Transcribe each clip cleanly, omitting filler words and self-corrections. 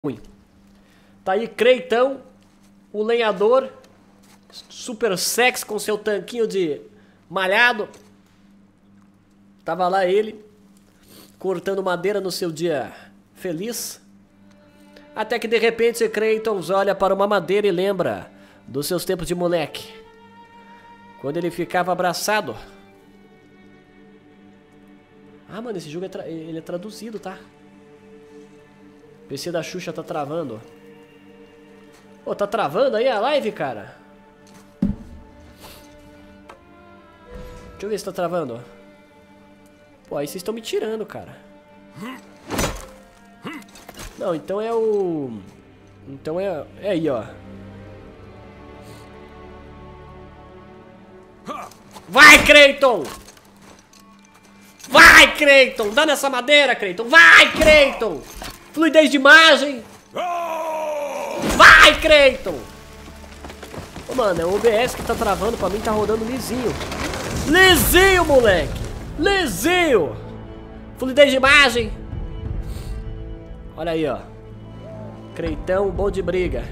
ruim. Tá aí Creitão, o lenhador, super sexy com seu tanquinho de malhado. Tava lá ele, cortando madeira no seu dia feliz. Até que de repente Creitão olha para uma madeira e lembra dos seus tempos de moleque. Quando ele ficava abraçado. Ah, mano, esse jogo ele é traduzido, tá? O PC da Xuxa tá travando. Ô, tá travando aí a live, cara? Deixa eu ver se tá travando. Pô, aí vocês estão me tirando, cara. Não, então é o... Então é aí, ó. Vai, Creitão! Vai, Creitão! Dá nessa madeira, Creitão! Vai, Creitão! Fluidez de imagem! Vai, Creitão! Ô, mano, é o OBS que tá travando, pra mim tá rodando lisinho. Lisinho, moleque! Lisinho! Fluidez de imagem! Olha aí, ó. Creitão, bom de briga.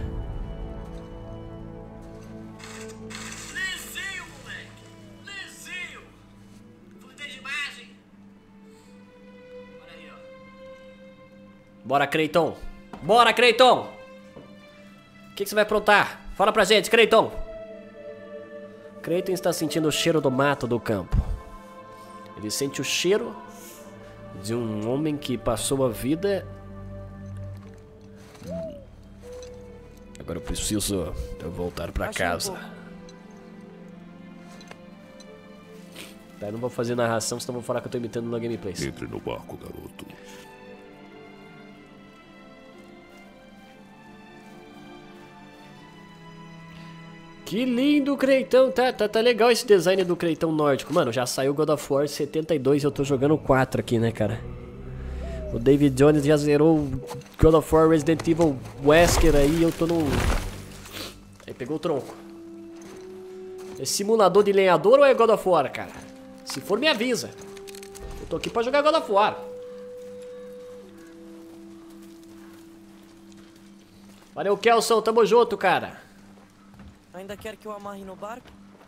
Lisinho, moleque! Lisinho! Fluidez de imagem! Olha aí, ó. Bora, Creitão! Bora, Creitão! O que você vai aprontar? Fala pra gente, Creitão! Creitão está sentindo o cheiro do mato do campo. Ele sente o cheiro de um homem que passou a vida... Agora eu preciso voltar pra casa. Tá, eu não vou fazer narração, senão vou falar que eu tô imitando no gameplay. Entre no barco, garoto. Que lindo, Creitão. Tá legal esse design do Creitão nórdico. Mano, já saiu God of War 72 e eu tô jogando 4 aqui, né, cara? O David Jones já zerou God of War Resident Evil Wesker aí e eu tô no... Aí pegou o tronco. É simulador de lenhador ou é God of War, cara? Se for, me avisa. Eu tô aqui pra jogar God of War. Valeu, Kelson. Tamo junto, cara. Ainda quer que eu amarre no barco?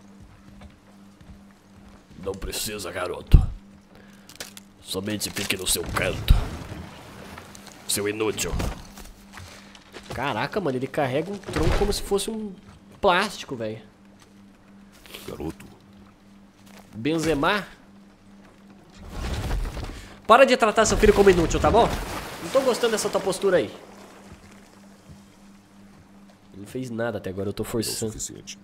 Não precisa, garoto. Somente fique no seu canto. Seu inútil. Caraca, mano, ele carrega um tronco como se fosse um plástico, velho. Garoto. Benzema. Para de tratar seu filho como inútil, tá bom? Não tô gostando dessa tua postura aí. Ele não fez nada até agora, eu tô forçando.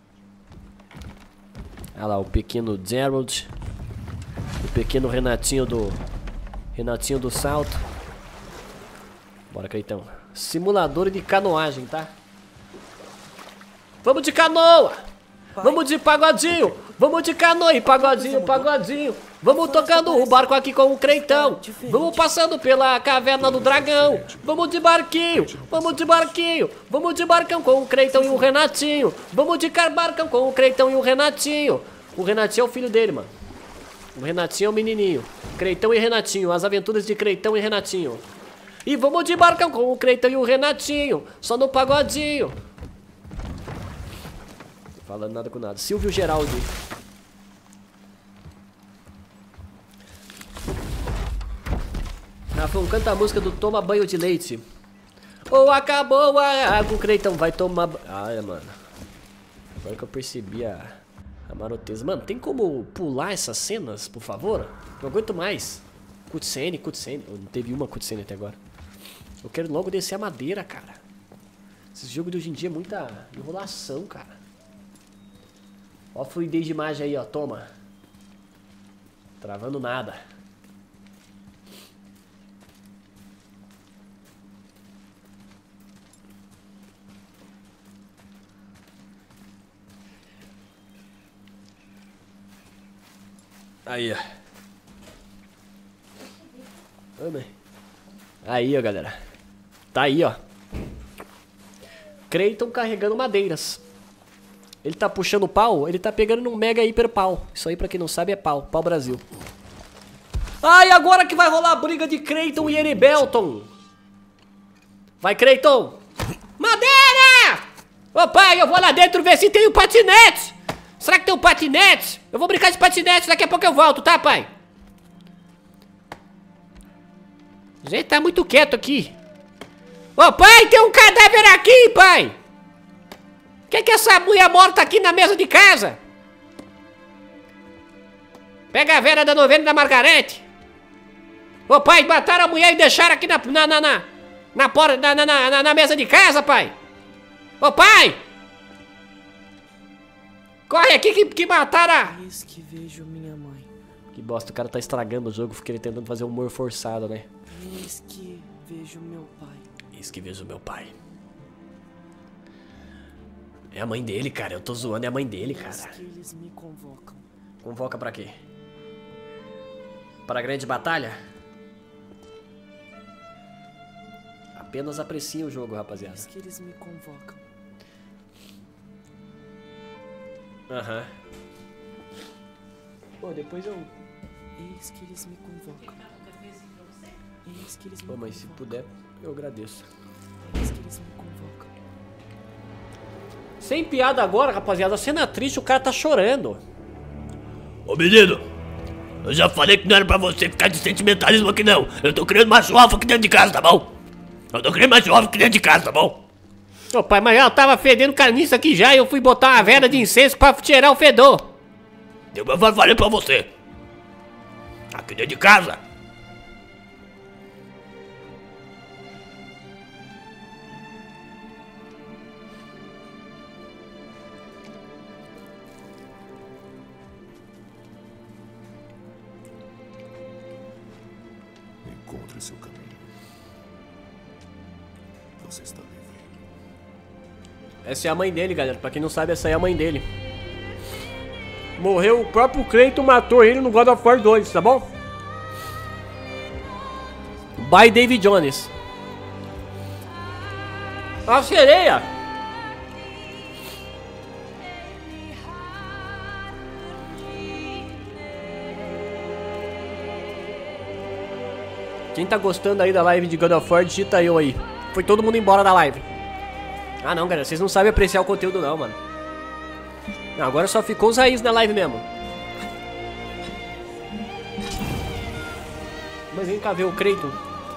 Olha lá, o pequeno Gerald. O pequeno Renatinho do salto. Bora, Creitão. Simulador de canoagem, tá? Vamos de canoa! Vamos de pagodinho! Vamos de canoa e pagodinho, pagodinho! Vamos tocando o barco aqui com o Creitão! Vamos passando pela caverna do dragão! Vamos de barquinho! Vamos de barquinho! Vamos de barcão com o Creitão e o Renatinho! Vamos de barcão com o Creitão e o Renatinho! O Renatinho é o filho dele, mano. O Renatinho é o menininho. Creitão e Renatinho. As aventuras de Creitão e Renatinho. E vamos de barcão com o Creitão e o Renatinho. Só no pagodinho. Não falando nada com nada. Silvio Geraldi. Rafão, canta a música do Toma Banho de Leite. Ou acabou a água, o Creitão vai tomar... Ah, mano. Agora que eu percebi a maroteza. Mano, tem como pular essas cenas, por favor? Não aguento mais. Cutscene. Não teve uma cutscene até agora. Eu quero logo descer a madeira, cara. Esse jogo de hoje em dia é muita enrolação, cara. Ó a fluidez de imagem aí, ó. Toma. Travando nada. Aí, ó. Aí, ó, galera. Tá aí, ó. Creitão carregando madeiras. Ele tá puxando pau, ele tá pegando num mega hiper pau. Isso aí, pra quem não sabe, é pau. Pau Brasil. Ah, e agora que vai rolar a briga de Creitão e Eribelton. Vai, Creiton. Madeira! Ô pai, eu vou lá dentro ver se tem um patinete. Será que tem um patinete? Eu vou brincar de patinete, daqui a pouco eu volto, tá, pai? Gente, tá muito quieto aqui. Ô pai, tem um cadáver aqui, pai. Que é essa mulher morta aqui na mesa de casa? Pega a Vera da novena da Margarete. Ô pai, mataram a mulher e deixaram aqui na mesa de casa, pai. Ô pai! Corre aqui que mataram a... Eis que vejo minha mãe. Que bosta, o cara tá estragando o jogo porque ele tentando fazer humor forçado, né? Eis que vejo meu pai. Eis que vejo meu pai. É a mãe dele, cara. Eu tô zoando, é a mãe dele, Eis cara. que eles me convocam. Convoca pra quê? Para a grande batalha? Apenas aprecie o jogo, rapaziada. Eis que eles me convocam. Aham. Pô, depois eu... Eis que eles me convocam. Eis que eles me Pô, mas se convocam. puder, eu agradeço. Eis que eles me convocam. Sem piada agora, rapaziada. A cena triste, o cara tá chorando. Ô menino, eu já falei que não era pra você ficar de sentimentalismo aqui não. Eu tô criando macho alfa aqui dentro de casa, tá bom? Eu tô criando macho alfa aqui dentro de casa, tá bom? Ô pai, mas ela tava fedendo carniça aqui já e eu fui botar uma vela de incenso pra tirar o fedor. Eu falei pra você. Aqui dentro de casa. Encontre seu caminho. Você está livre. Essa é a mãe dele, galera. Pra quem não sabe, essa é a mãe dele. Morreu, o próprio Creighton matou ele no God of War 2, tá bom? By David Jones. A sereia! Quem tá gostando aí da live de God of War, digita eu aí. Foi todo mundo embora da live. Ah não, galera, vocês não sabem apreciar o conteúdo não, mano. Não, agora só ficou os raízes na live mesmo. Mas vem cá ver o Creighton.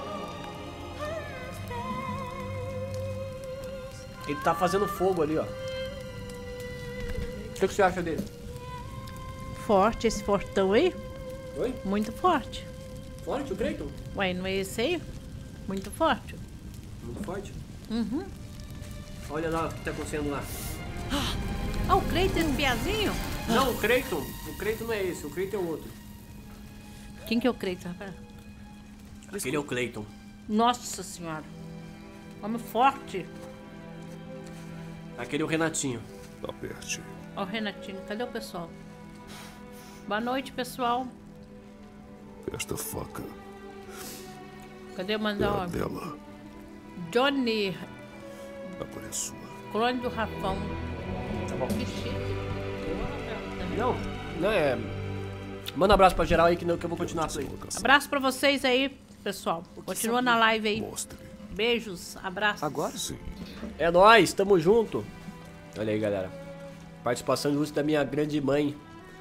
Ele tá fazendo fogo ali, ó. O que você acha dele? Forte esse fortão aí? Oi? Muito forte. Forte o Creighton? Ué, não é esse aí? Muito forte. Muito forte. Uhum. Olha lá o que tá acontecendo lá. Ah, o Cleiton é um piazinho? Não, o Creighton. O Creighton não é esse, o Creighton é o outro. Quem que é o Cleiton, rapaz? Aquele é o Cleighton. Nossa senhora. Homem forte. Aquele é o Renatinho. Aperte. Ó o Renatinho, cadê o pessoal? Boa noite, pessoal. Esta faca Cadê o é a mandar dela. Johnny, Agora é sua. clone do Rafão. Tá bom. Que chique. Não, não é... Manda um abraço pra geral aí que eu vou continuar por aí. Abraço pra vocês aí, pessoal. Continua na live aí. Mostre. Beijos, abraços. Agora? Sim. É nóis, tamo junto. Olha aí, galera. Participação ilustre da minha grande mãe.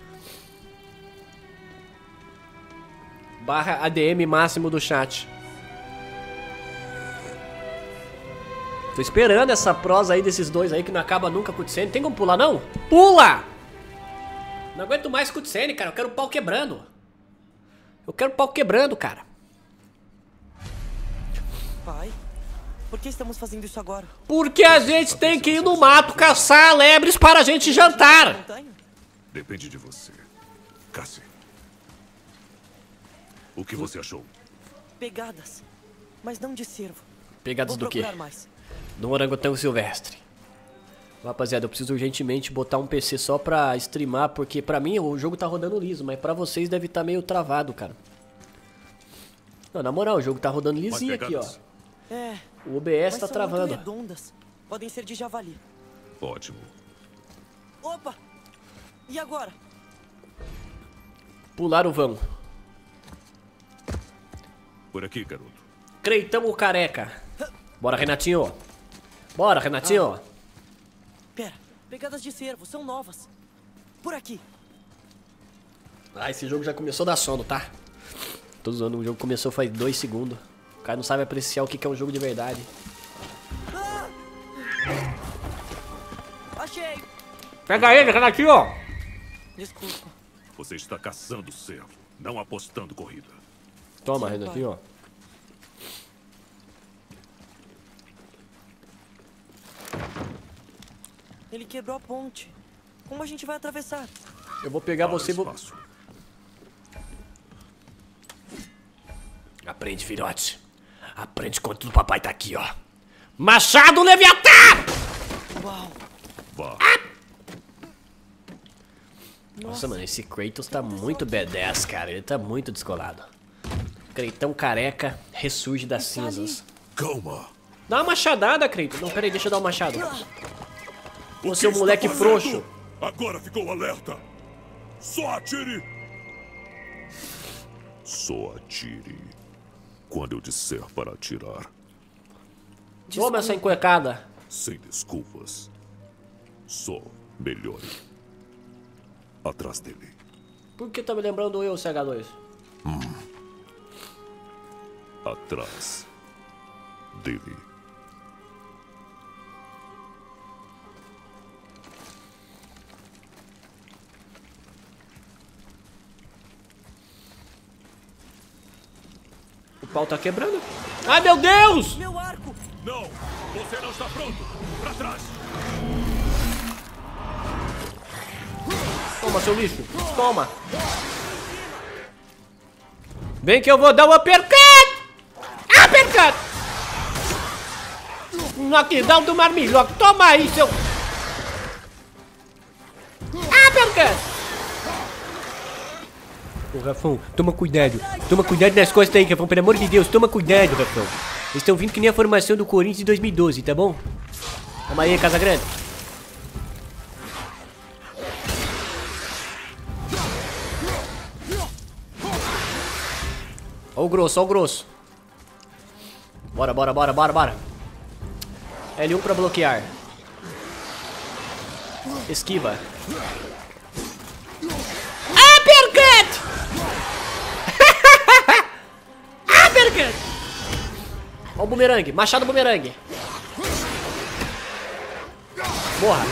/ ADM máximo do chat. Tô esperando essa prosa aí desses dois aí que não acaba nunca cutscene. Tem como pular não? Pula! Não aguento mais cutscene, cara. Eu quero o pau quebrando. Eu quero o pau quebrando, cara. Pai, por que estamos fazendo isso agora? Porque a gente tem que ir no mato caçar lebres para a gente jantar. Montanha? Depende de você. Cassie. O que você achou? Pegadas, mas não de cervo. Pegadas Vou do quê? procurar mais. Do orangotango silvestre. Rapaziada, eu preciso urgentemente botar um PC só pra streamar, porque pra mim o jogo tá rodando liso, mas pra vocês deve estar meio travado, cara. Não, na moral, o jogo tá rodando lisinho aqui, ó. É, O OBS mas tá são travando. muito redondas. Podem ser de javali. Ótimo. Opa! E agora? Pular o vão. Por aqui, garoto. Creitão o careca. Bora, Renatinho. Bora, Renatinho. Pera, pegadas de cervo, são novas. Por aqui. Ah, esse jogo já começou a dar sono, tá? Tô zoando, o jogo começou faz 2 segundos. O cara não sabe apreciar o que é um jogo de verdade. Achei. Pega ele, Renatinho. Desculpa. Você está caçando cervo, não apostando corrida. Toma, Renatinho. Ele quebrou a ponte. Como a gente vai atravessar? Eu vou pegar você e vou... Espaço. Aprende, filhote. Aprende quando o papai tá aqui, ó. Machado Leviatã! Uau. Vá. Nossa, mano, esse Kratos tá muito badass, cara. Ele tá muito descolado. Kratos careca ressurge das cinzas. Calma. Dá uma machadada, Kratos. Não, peraí, deixa eu dar uma machada. O Você é um que moleque está fazendo? frouxo. Agora ficou alerta. Só atire. Só atire. Quando eu disser para atirar. Toma essa encuecada. Sem desculpas. Só melhore. Atrás dele. Por que tá me lembrando eu, CH2? Atrás dele. O pau tá quebrando. Ai, meu Deus! Meu arco! Não! Você não está pronto! Para trás! Toma, seu lixo. Toma. Vem que eu vou dar um uppercut! Uppercut! Knockdown do marmilhoco. Toma aí, seu... Uppercut! Ô, Rafão, toma cuidado. Toma cuidado nas costas aí, Rafão. Pelo amor de Deus, toma cuidado, Rafão. Eles estão vindo que nem a formação do Corinthians de 2012, tá bom? Toma aí, Casagrande. Ó o grosso, ó o grosso. Bora, bora, bora, bora, bora. L1 pra bloquear. Esquiva. Uppercut! Uppercut! Ó o bumerangue, machado bumerangue. Morra.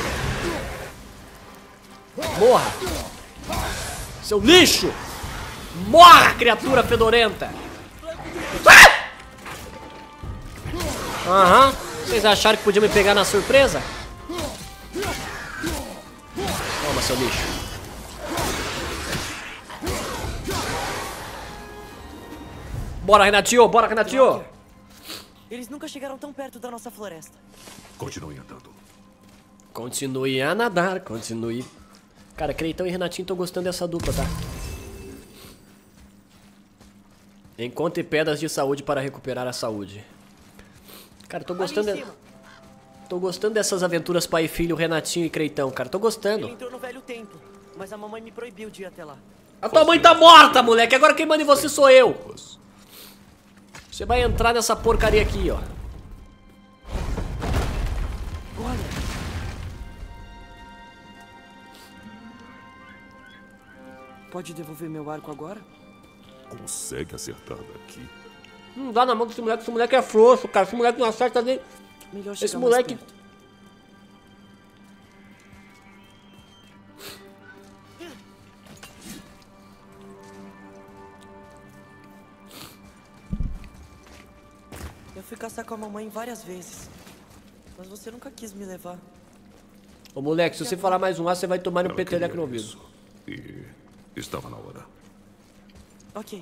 Morra. Seu lixo! Morra, criatura fedorenta! Aham. Vocês acharam que podiam me pegar na surpresa? Toma, seu lixo. Bora, Renatinho! Bora, Renatinho! Eles nunca chegaram tão perto da nossa floresta. Continue andando. Continue a nadar, continue. Cara, Creitão e Renatinho estão gostando dessa dupla, tá? Encontre pedras de saúde para recuperar a saúde. Cara, tô gostando. Tô gostando dessas aventuras pai e filho, Renatinho e Creitão, cara. Tô gostando. Ele entrou no velho templo, mas a mamãe me proibiu de ir até lá. A tua mãe tá morta, moleque. Agora quem manda em você sou eu. Você vai entrar nessa porcaria aqui, ó. Olha. Pode devolver meu arco agora? Consegue acertar daqui? Não dá na mão desse moleque é frouxo, cara. Esse moleque não acerta nem. Melhor chegar Esse mais moleque. perto. Eu fui caçar com a mamãe várias vezes, mas você nunca quis me levar. Ô moleque, se você falar mais um A, você vai tomar um Ela peteleco queria no ouvido. isso. E estava na hora. Ok.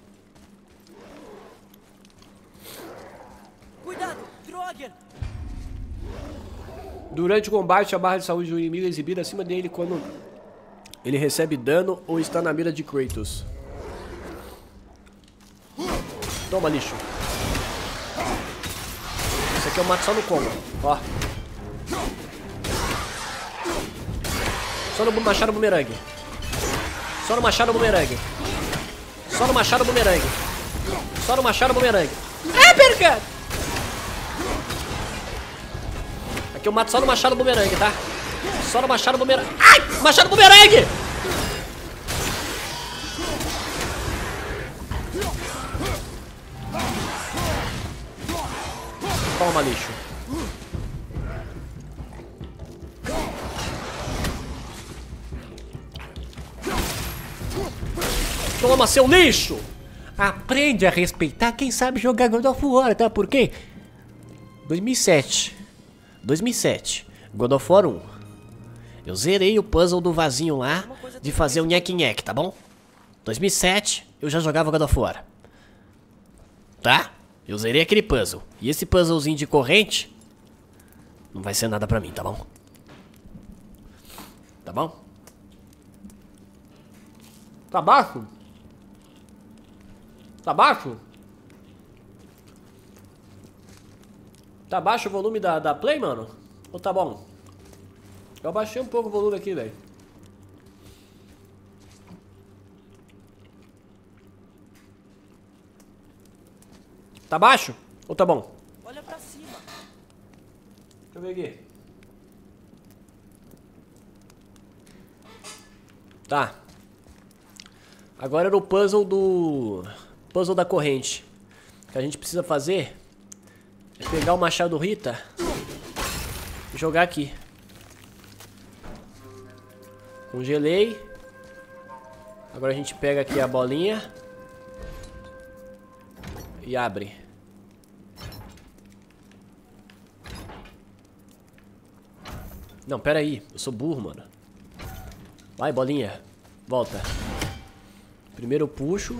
Cuidado, Droger! Durante o combate, a barra de saúde do inimigo é exibida acima dele quando ele recebe dano ou está na mira de Kratos. Toma, lixo. Esse aqui eu mato só no combo, ó. Só no machado bumerangue. Só no machado bumerangue. Só no machado bumerangue. Só no machado bumerangue. Uppercut! Aqui eu mato só no machado bumerangue, tá? Só no machado bumerangue. Ai! Machado bumerangue! Toma, lixo. Toma, seu lixo! Aprende a respeitar quem sabe jogar God of War, tá? Por quê? 2007, God of War 1. Eu zerei o puzzle do vasinho lá de fazer o nhec-nhec, tá bom? 2007, eu já jogava God of War. Tá? Eu zerei aquele puzzle. E esse puzzlezinho de corrente não vai ser nada pra mim, tá bom? Tá bom? Tá baixo? Tá baixo? Tá baixo o volume da Play, mano? Ou tá bom? Eu abaixei um pouco o volume aqui, velho. Tá baixo? Ou tá bom? Olha pra cima. Deixa eu ver aqui. Tá. Agora era o puzzle do... Puzzle da corrente. O que a gente precisa fazer é pegar o machado Rita e jogar aqui. Congelei. Agora a gente pega aqui a bolinha e abre. Não, pera aí. Eu sou burro, mano. Vai, bolinha. Volta. Primeiro eu puxo.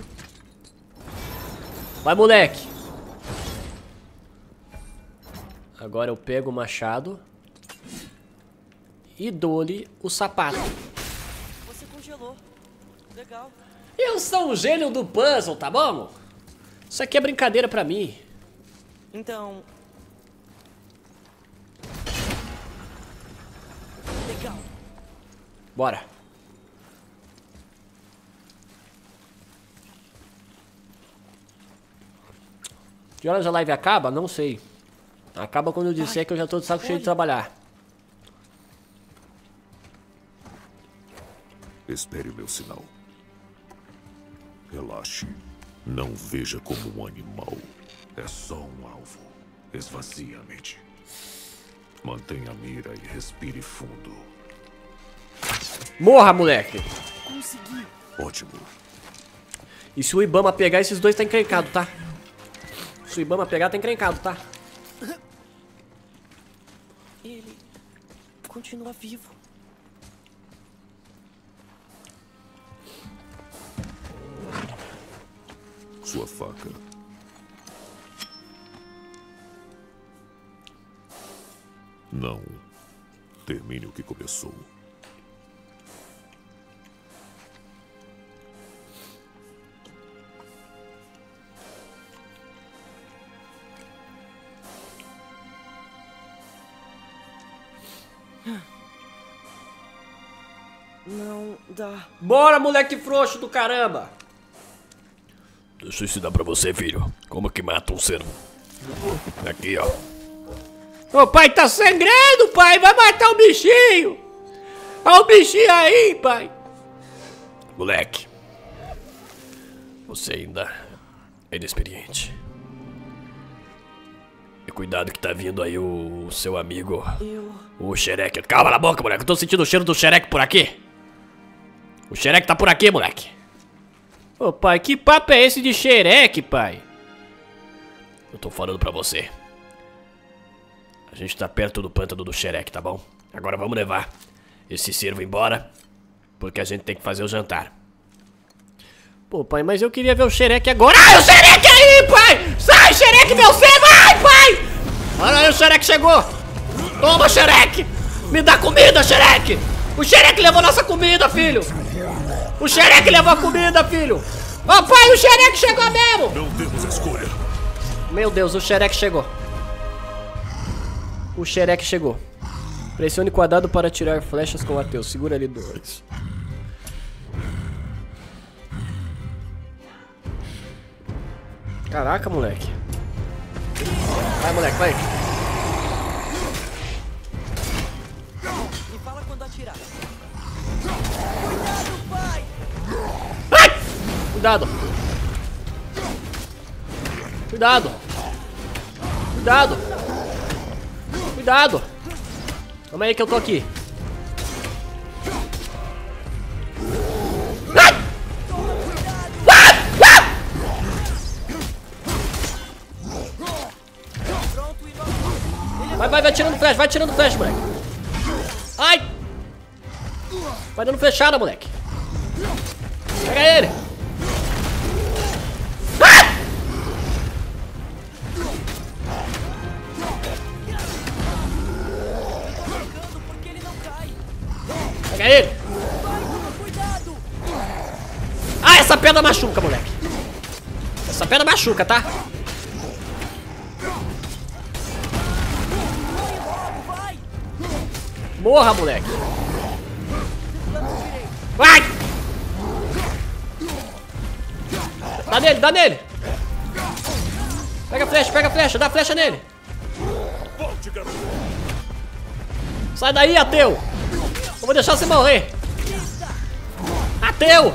Vai, moleque. Agora eu pego o machado e dou-lhe o sapato. Você congelou. Legal. Eu sou um gênio do puzzle, tá bom? Isso aqui é brincadeira pra mim. Então... Legal. Bora. Que horas a live acaba? Não sei. Acaba quando eu disser que eu já tô de saco cheio de trabalhar. Espere o meu sinal. Relaxe. Não veja como um animal. É só um alvo. Esvazie a mente. Mantenha a mira e respire fundo. Morra, moleque. Consegui. Ótimo. E se o Ibama pegar, esses dois tá encrencado, tá? Se o Ibama pegar, tá encrencado, tá? Ele continua vivo. Sua faca. Não. Termine o que começou. Não dá. Bora, moleque frouxo do caramba. Deixa eu ensinar pra você, filho. Como que mata um ser. Aqui, ó. Ô, pai, tá sangrando, pai. Vai matar o bichinho. Olha o bichinho aí, pai. Moleque. Você ainda é inexperiente. E cuidado que tá vindo aí o seu amigo. O Xerec. Calma na boca, moleque. Eu tô sentindo o cheiro do Xerec por aqui. O Xerec tá por aqui, moleque. Ô, pai, que papo é esse de Xerec, pai? Eu tô falando pra você. A gente tá perto do pântano do Xerec, tá bom? Agora vamos levar esse cervo embora, porque a gente tem que fazer o jantar. Pô, pai, mas eu queria ver o Xerec agora. Ai, o Xerec aí, pai! Sai, Xerec, meu cego! Ai, pai! Olha aí, o Xerec chegou! Toma, Xerec! Me dá comida, Xerec! O Xerec levou nossa comida, filho! O Xerec levou a comida, filho! Ô, pai, o Xerec chegou mesmo! Não temos escolha. Meu Deus, o Xerec chegou. O Xerec chegou. Pressione quadrado para tirar flechas com o Ateu. Segura ali 2. Caraca, moleque. Vai, moleque, vai. Cuidado. Cuidado. Cuidado. Cuidado. Calma aí que eu tô aqui. Vai tirando flecha, moleque. Ai! Vai dando flechada, moleque. Pega ele. Ah! Pega ele. Ah, essa pedra machuca, moleque. Essa pedra machuca, tá? Morra, moleque. Vai! Dá nele. Pega a flecha, dá a flecha nele. Sai daí, ateu. Eu vou deixar você morrer. Ateu.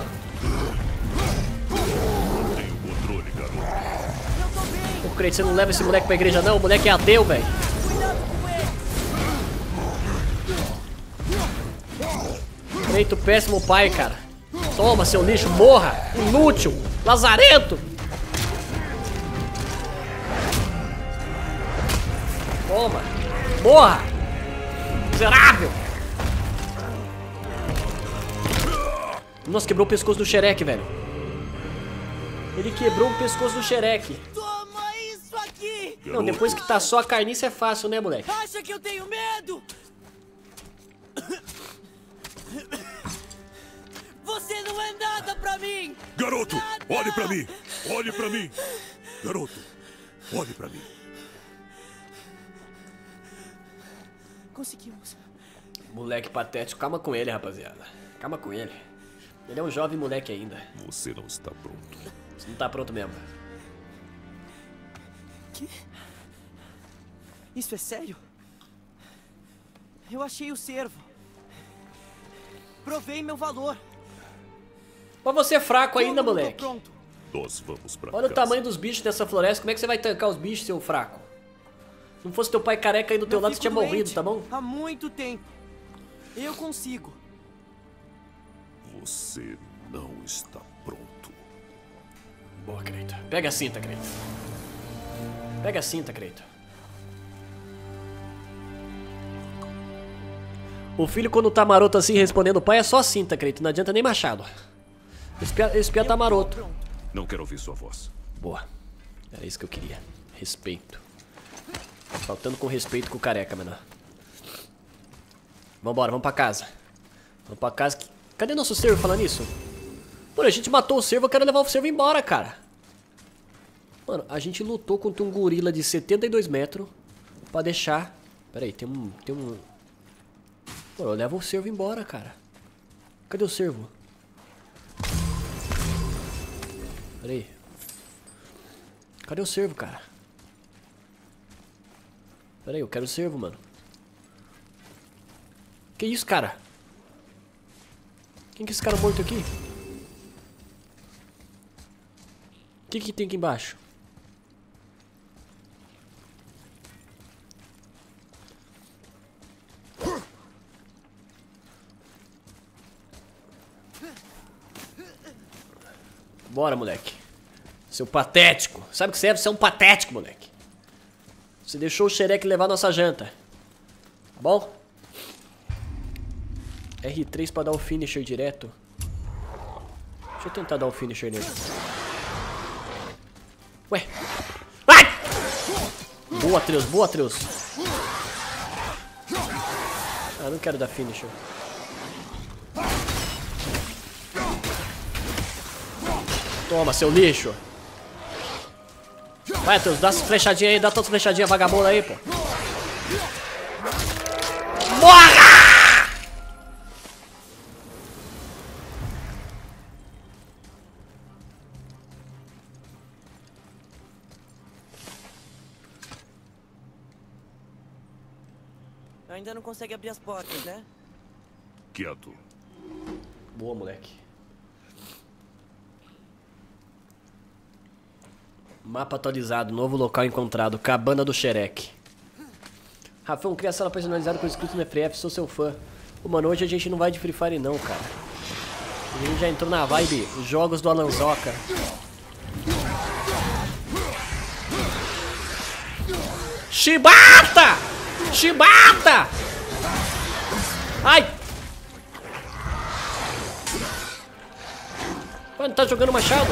Pô, Kratos, você não leva esse moleque pra igreja não? O moleque é ateu, velho. Kratos, péssimo pai, cara. Toma, seu lixo, morra. Inútil, lazarento. Toma, morra. Miserável. Nossa, quebrou o pescoço do Shrek, velho. Ele quebrou o pescoço do Shrek. Toma isso aqui! Não, depois que tá só a carniça é fácil, né, moleque? Acha que eu tenho medo? Você não é nada pra mim! Garoto, Nada! olhe pra mim! Olhe pra mim! Garoto, olhe pra mim. Conseguimos. Moleque patético, calma com ele, rapaziada. Calma com ele. Ele é um jovem moleque ainda. Você não está pronto. Você não tá pronto mesmo. Que? Isso é sério? Eu achei o cervo. Provei meu valor. Mas você é fraco ainda, Como eu não tô moleque. pronto? Nós vamos pra Olha o casa. tamanho dos bichos dessa floresta. Como é que você vai tancar os bichos, seu fraco? Se não fosse teu pai careca aí do teu Eu lado, você fico tinha morrido, doente tá bom? Há muito tempo. Eu consigo. Você não está pronto. Boa, Kratos. Pega a cinta, Kratos. Pega a cinta, Kratos. O filho, quando tá maroto assim, respondendo o pai, é só cinta, Kratos. Não adianta nem machado. Esse pia tá maroto. Não quero ouvir sua voz. Boa. Era isso que eu queria. Respeito. Faltando com respeito com o careca, menor. Vambora, vamos pra casa. Vamos pra casa. Cadê nosso cervo falando isso? Mano, a gente matou o cervo, eu quero levar o cervo embora, cara. Mano, a gente lutou contra um gorila de 72 metros pra deixar... Pera aí, tem um... Mano, eu levo o cervo embora, cara. Cadê o cervo? Pera aí. Cadê o cervo, cara? Pera aí, eu quero o cervo, mano. Que isso, cara? Quem que é esse cara morto aqui? O que que tem aqui embaixo? Bora, moleque. Seu patético. Sabe o que você é? Você é um patético, moleque. Você deixou o Shrek levar nossa janta. Tá bom? R3 pra dar o finisher direto. Deixa eu tentar dar um finisher nele. Ué. Ai! Boa, Atreus. Boa, Atreus. Ah, não quero dar finisher. Toma, seu lixo. Vai, Atreus, dá essa flechadinha aí, dá todas as flechadinhas vagabunda aí, pô. Morra! Ainda não consegue abrir as portas, né? Quieto. Boa, moleque. Mapa atualizado, novo local encontrado, cabana do Xerec. Rafão, cria sala personalizada com escrito no FF, sou seu fã. Pô, mano, hoje a gente não vai de Free Fire não, cara. A gente já entrou na vibe jogos do Alanzoca. Chibata! Chibata! Ai! Mano, tá jogando machado?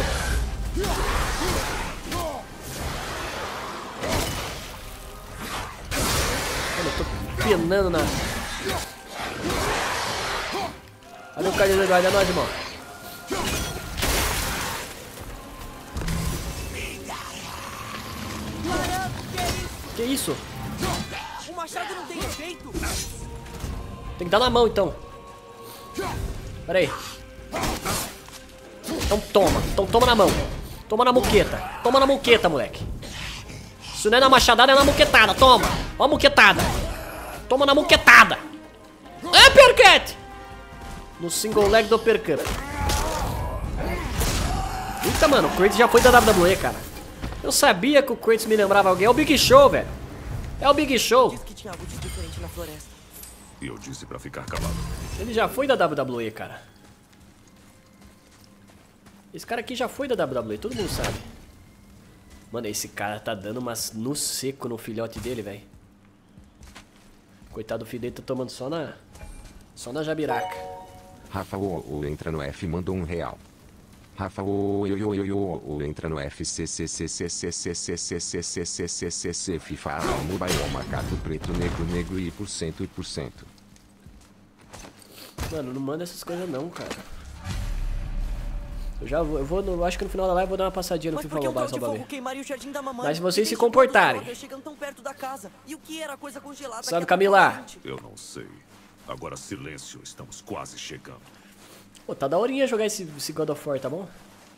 Mano, eu tô penando na... Olha o cara do Eduardo, é nóis, irmão. Que isso? O machado não tem efeito. Tem que dar na mão, então. Pera aí. Então toma. Então toma na mão. Toma na muqueta. Toma na muqueta, moleque. Isso não é na machadada, é na muquetada. Toma. Ó a muquetada. Toma na muquetada. Uppercut! No single leg do uppercut. Eita, mano. O Kratos já foi da WWE, cara. Eu sabia que o Kratos me lembrava alguém. É o Big Show, velho. É o Big Show. Disse que tinha algo de diferente na floresta. E eu disse pra ficar calado. Ele já foi da WWE, cara. Esse cara aqui já foi da WWE, todo mundo sabe. Mano, esse cara tá dando umas no seco no filhote dele, velho. Coitado do filho dele, tá tomando só na jabiraca. Rafa entra no F, mandou R$1. Rafa entra no FCCCCCCCCCCCCCCC FIFA Mobile Macaco Preto Negro e por cento. Mano, não manda essas coisas não, cara. Eu acho que no final da live eu vou dar uma passadinha no FIFA Mobile só pra ver. Mas se vocês se comportarem. Sabe, Camila? Eu não sei. Agora silêncio, estamos quase chegando. Pô, tá daorinha jogar esse God of War, tá bom?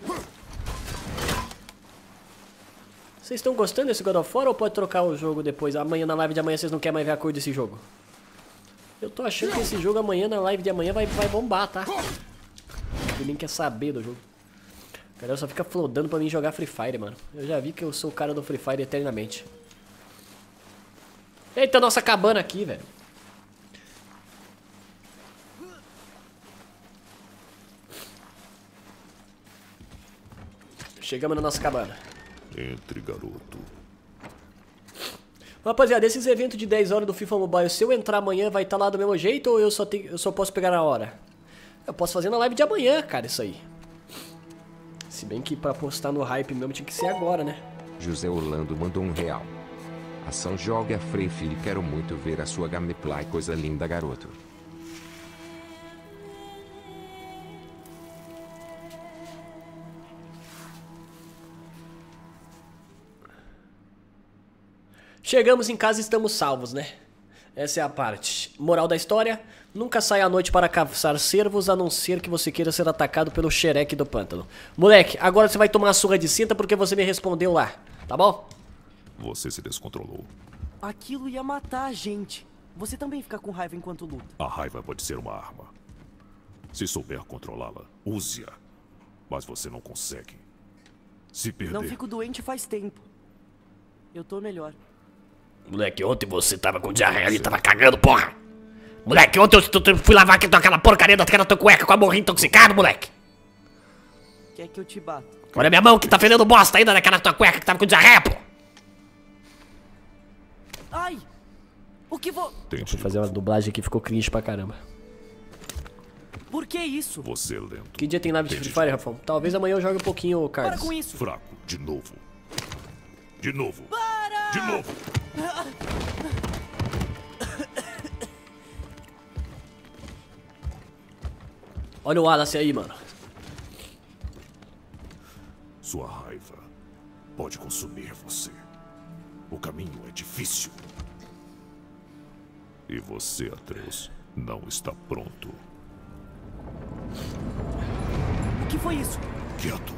Vocês estão gostando desse God of War ou pode trocar o jogo depois? Amanhã, na live de amanhã, vocês não querem mais ver a cor desse jogo? Eu tô achando que esse jogo amanhã, na live de amanhã, vai bombar, tá? Ninguém quer saber do jogo. A galera só fica flodando pra mim jogar Free Fire, mano. Eu já vi que eu sou o cara do Free Fire eternamente. Eita, nossa cabana aqui, velho. Chegamos na nossa cabana. Entre, garoto. Rapaziada, esses eventos de 10 horas do FIFA Mobile, se eu entrar amanhã, vai estar lá do mesmo jeito ou eu só posso pegar na hora? Eu posso fazer na live de amanhã, cara, isso aí. Se bem que pra postar no hype mesmo tinha que ser agora, né? José Orlando mandou R$1. Ação joga Free Fire, quero muito ver a sua gameplay, coisa linda, garoto. Chegamos em casa e estamos salvos, né? Essa é a parte. Moral da história: nunca saia à noite para caçar cervos, a não ser que você queira ser atacado pelo xereque do pântano. Moleque, agora você vai tomar a surra de cinta porque você me respondeu lá, tá bom? Você se descontrolou. Aquilo ia matar a gente. Você também fica com raiva enquanto luta. A raiva pode ser uma arma. Se souber controlá-la, use-a. Mas você não consegue. Se perder... Não fico doente faz tempo. Eu tô melhor. Moleque, ontem você tava com diarreia ali, tava cagando, porra! Moleque, ontem eu fui lavar aquela porcaria daquela tua cueca com a morrinha intoxicado, moleque! Quer que eu te bata? Olha minha mão que tá fedendo bosta ainda naquela tua cueca que tava com diarreia, pô! Ai! O que vou... Tente Vou fazer uma dublagem aqui, ficou cringe pra caramba. Por que isso? Você lento. Que dia tem live de Free Fire, Rafão? Talvez amanhã eu jogue um pouquinho, Para Carlos. com isso! Fraco, de novo. De novo. Para! De novo. Olha o Wallace aí, mano. Sua raiva pode consumir você. O caminho é difícil. E você, Atreus, não está pronto. O que foi isso? Quieto.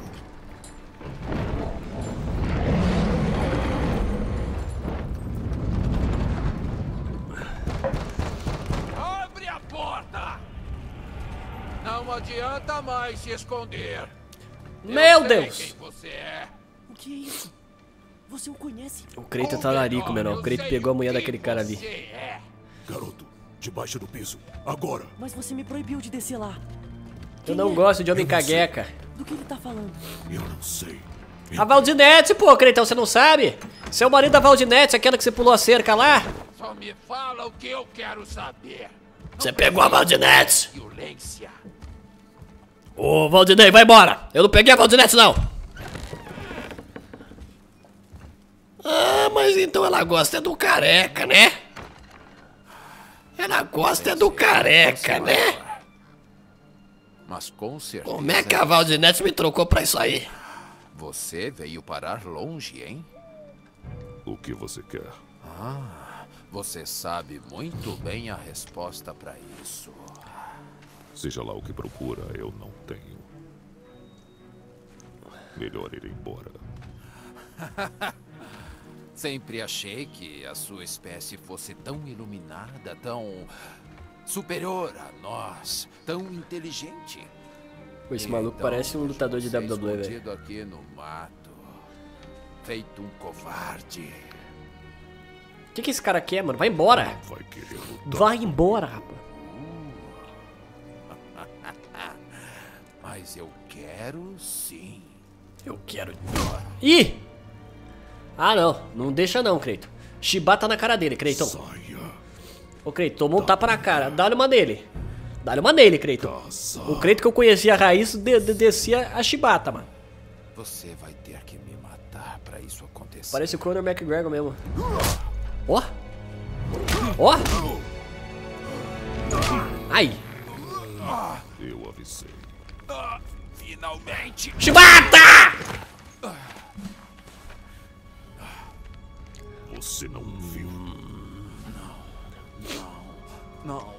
Abre a porta! Não adianta mais se esconder. Meu Eu sei Deus! quem você é. O que é isso? Você o conhece? O Kratos tá larico, menor. O Kratos pegou a mulher daquele cara ali. Garoto, debaixo do piso. Agora. Mas você me proibiu de descer lá. Eu não gosto de homem cagueca. Do que ele tá falando? Eu não sei. A Valdinete, pô, Kratos, você não sabe? Você é o marido da Valdinete, aquela que você pulou a cerca lá? Só me fala o que eu quero saber. Você pegou a Valdinete? Violência. Ô, Valdinei, vai embora. Eu não peguei a Valdinete, não. Ah, mas então ela gosta é do careca, né? Ela gosta é do careca, né? Mas com certeza... Como é que a Valdinete me trocou pra isso aí? Você veio parar longe, hein? O que você quer? Você sabe muito bem a resposta pra isso. Seja lá o que procura, eu não tenho. Melhor ir embora. Sempre achei que a sua espécie fosse tão iluminada, tão superior a nós, tão inteligente. Pô, esse maluco parece um lutador de WWE, velho. Escondido aqui no mato, feito um covarde. O que esse cara quer, mano? Vai embora. Vai querer lutar. Vai embora, rapaz. Mas eu quero sim. Eu quero... Ih! Ah, não. Não deixa não, Kratos. Shibata na cara dele, Kratos. Saia. Ô, Kratos, tomou um tapa na cara. Dá-lhe uma nele. Dá-lhe uma nele, Kratos. O Kratos que eu conhecia a raiz descia a Shibata, mano. Você vai ter que me matar pra isso acontecer. Parece o Conor McGregor mesmo. Ó. Ó. Ai. Eu avisei. Finalmente! Shibata! Você não viu. Não.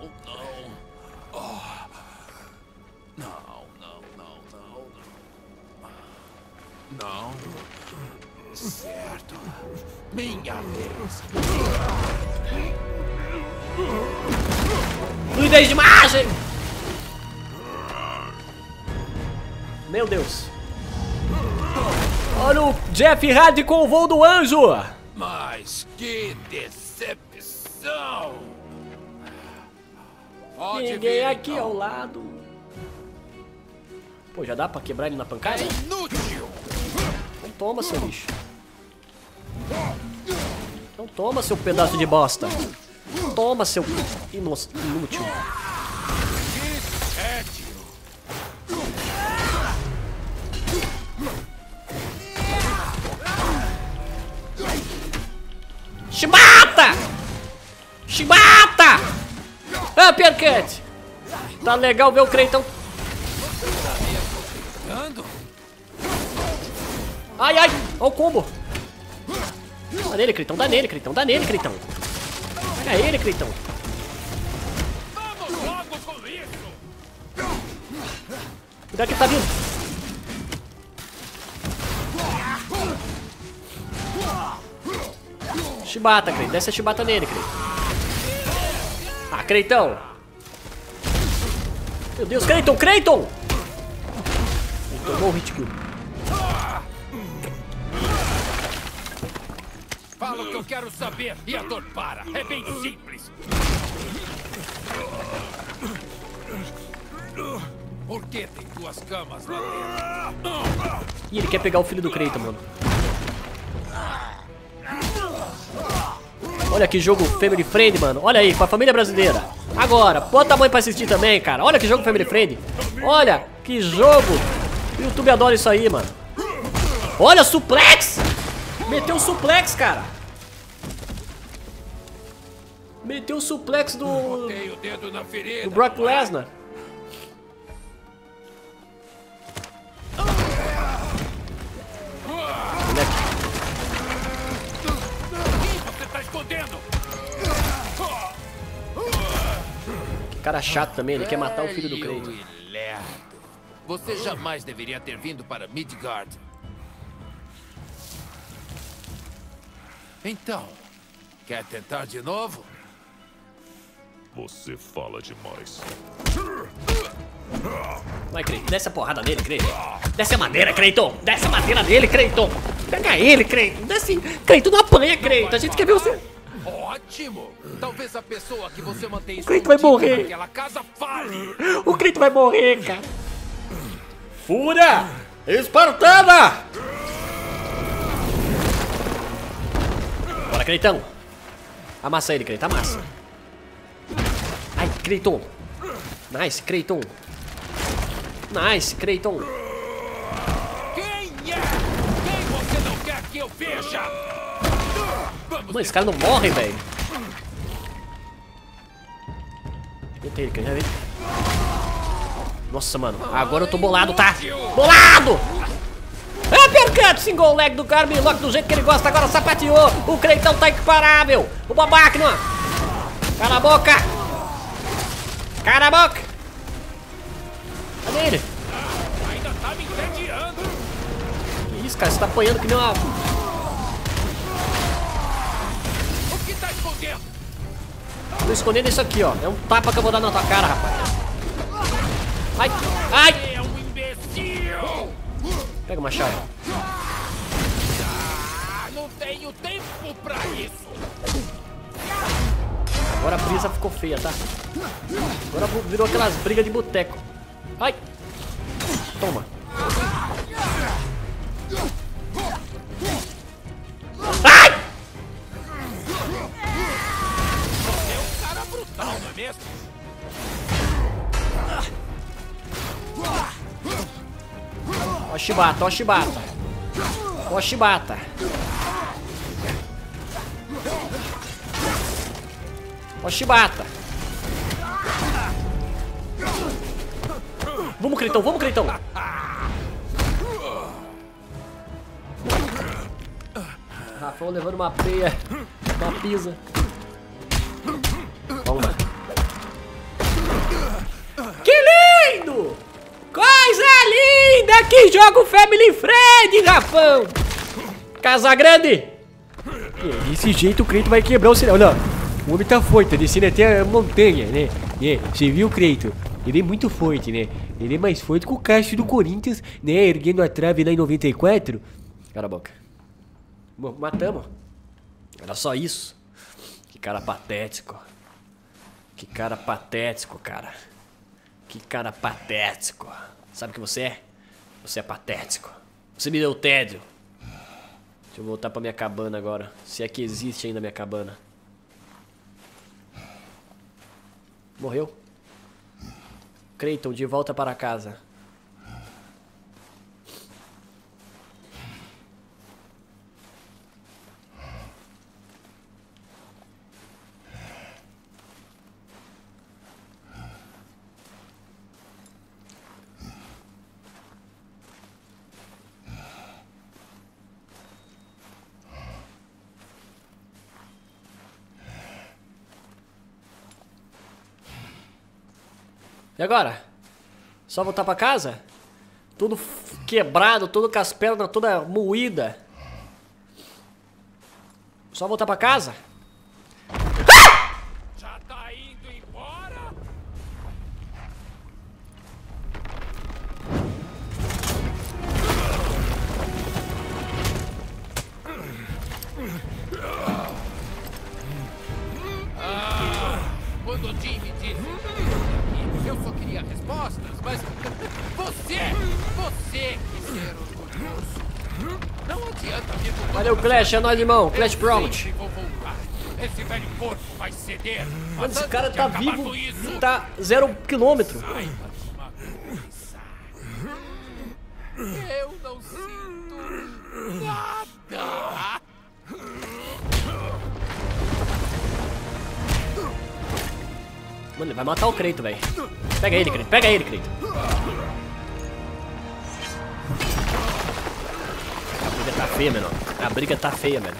Não. Certo. Minha vez. Fluidez de imagem! Meu Deus. Olha o Jeff Hardy com o voo do anjo. Mas que decepção! Pode Ninguém vir, aqui então. ao lado. Pô, já dá pra quebrar ele na pancada? É inútil! Então toma, seu lixo. Então toma, seu pedaço de bosta. Toma, seu inútil. Shibata! Shibata! Ah, Percut! Tá legal ver o Kratos. Ai, ai! Olha o combo! Dá nele, Kratos, dá nele, Kratos, dá nele, Kratos. Pega ele, Kratos. Vamos logo com isso! Cuidado que ele tá vindo. Shibata, Kratos. Desce a Shibata nele, Kratos. Ah, Kratos. Meu Deus, Kratos, Kratos! Ele tomou o hit kill. Fala o que eu quero saber e a dor para. É bem simples. Por que tem duas camas lá dentro? Ih, ele quer pegar o filho do Kratos, mano. Olha que jogo family friend, mano. Olha aí, com a família brasileira. Agora, bota a mãe pra assistir também, cara. Olha que jogo family friend. Olha que jogo. O YouTube adora isso aí, mano. Olha, suplex. Meteu o suplex, cara. Meteu o suplex do Botei o dedo na ferida. Brock Lesnar. Você tá escondendo? Que cara chato também, ele quer matar o filho do Velho Kratos. e lerdo. Você jamais deveria ter vindo para Midgard. Então, quer tentar de novo? Você fala demais. Vai, Creighton, desce a porrada nele, Creighton. Desce a madeira, Creighton. Desce a madeira nele, Creighton. Pega ele, Creighton. Desce. Creighton, não apanha, Creighton. A gente quer ver você. Ótimo! Talvez a pessoa que você mantém O Creighton vai morrer. naquela casa fale. O Creighton vai morrer, cara. Fúria espartana! Bora, Creighton. Amassa ele, Creighton, amassa. Ai, Creighton. Nice, Creighton. Nice, Creighton. Quem é? Quem você não quer que eu veja? Mano, esse cara não morre, velho. Botei ele, Creighton, já vi. Nossa, mano. Agora eu tô bolado, tá? Bolado! É, percante, single leg do cara, Milok do jeito que ele gosta, agora sapateou. O Creighton tá imparável. O babaca, não. Cala a boca. Cala a boca. Cadê ele? Ainda tá me entediando. Que isso, cara? Você tá apanhando que nem uma... O que tá escondendo? Tô escondendo isso aqui, ó. É um tapa que eu vou dar na tua cara, rapaz. Ai, ai. É um imbecil. Pega o machado. Não tenho tempo pra isso. Agora a brisa ficou feia, tá? Agora virou aquelas brigas de boteco. Ai! Toma! Ai! É um cara brutal, não é mesmo? Ó Shibata, ó Shibata. Ó Shibata. Ó Shibata. Vamos, Creighton, vamos, Creighton. Rafão levando uma peia. Uma pisa. Vamos lá. Que lindo! Coisa linda! Que jogo Family Friend, Rafão! Casa Grande! Desse jeito o Creighton vai quebrar o sinal. Não, o homem tá forte, tá descendo até a montanha, né? Você viu o Creighton? Ele é muito forte, né? Ele é mais forte que o Cássio do Corinthians, né? Erguendo a trave lá em 94. Cala a boca. Bom, matamos. Era só isso. Que cara patético. Que cara patético, cara. Que cara patético. Sabe o que você é? Você é patético. Você me deu tédio. Deixa eu voltar pra minha cabana agora. Se é que existe ainda a minha cabana. Morreu? Creighton, de volta para casa. E agora? Só voltar pra casa? Tudo quebrado, tudo com as pernas toda moída. Só voltar pra casa? Já tá indo embora? Quando o Jim me disse eu só queria respostas, mas você quis ser orgulhoso. Não adianta vir com Valeu, Clash, é nóis, irmão. Clash Promote. vou voltar. Esse velho porco vai ceder. Mano, esse Mas cara antes de tá acabar vivo, com isso, tá 0 quilômetro. saiba de uma coisa. Eu não sinto nada. Mano, ele vai matar o Creighton, velho. Pega ele, Creighton. Pega ele, Creighton. A briga tá feia, menor. A briga tá feia, velho.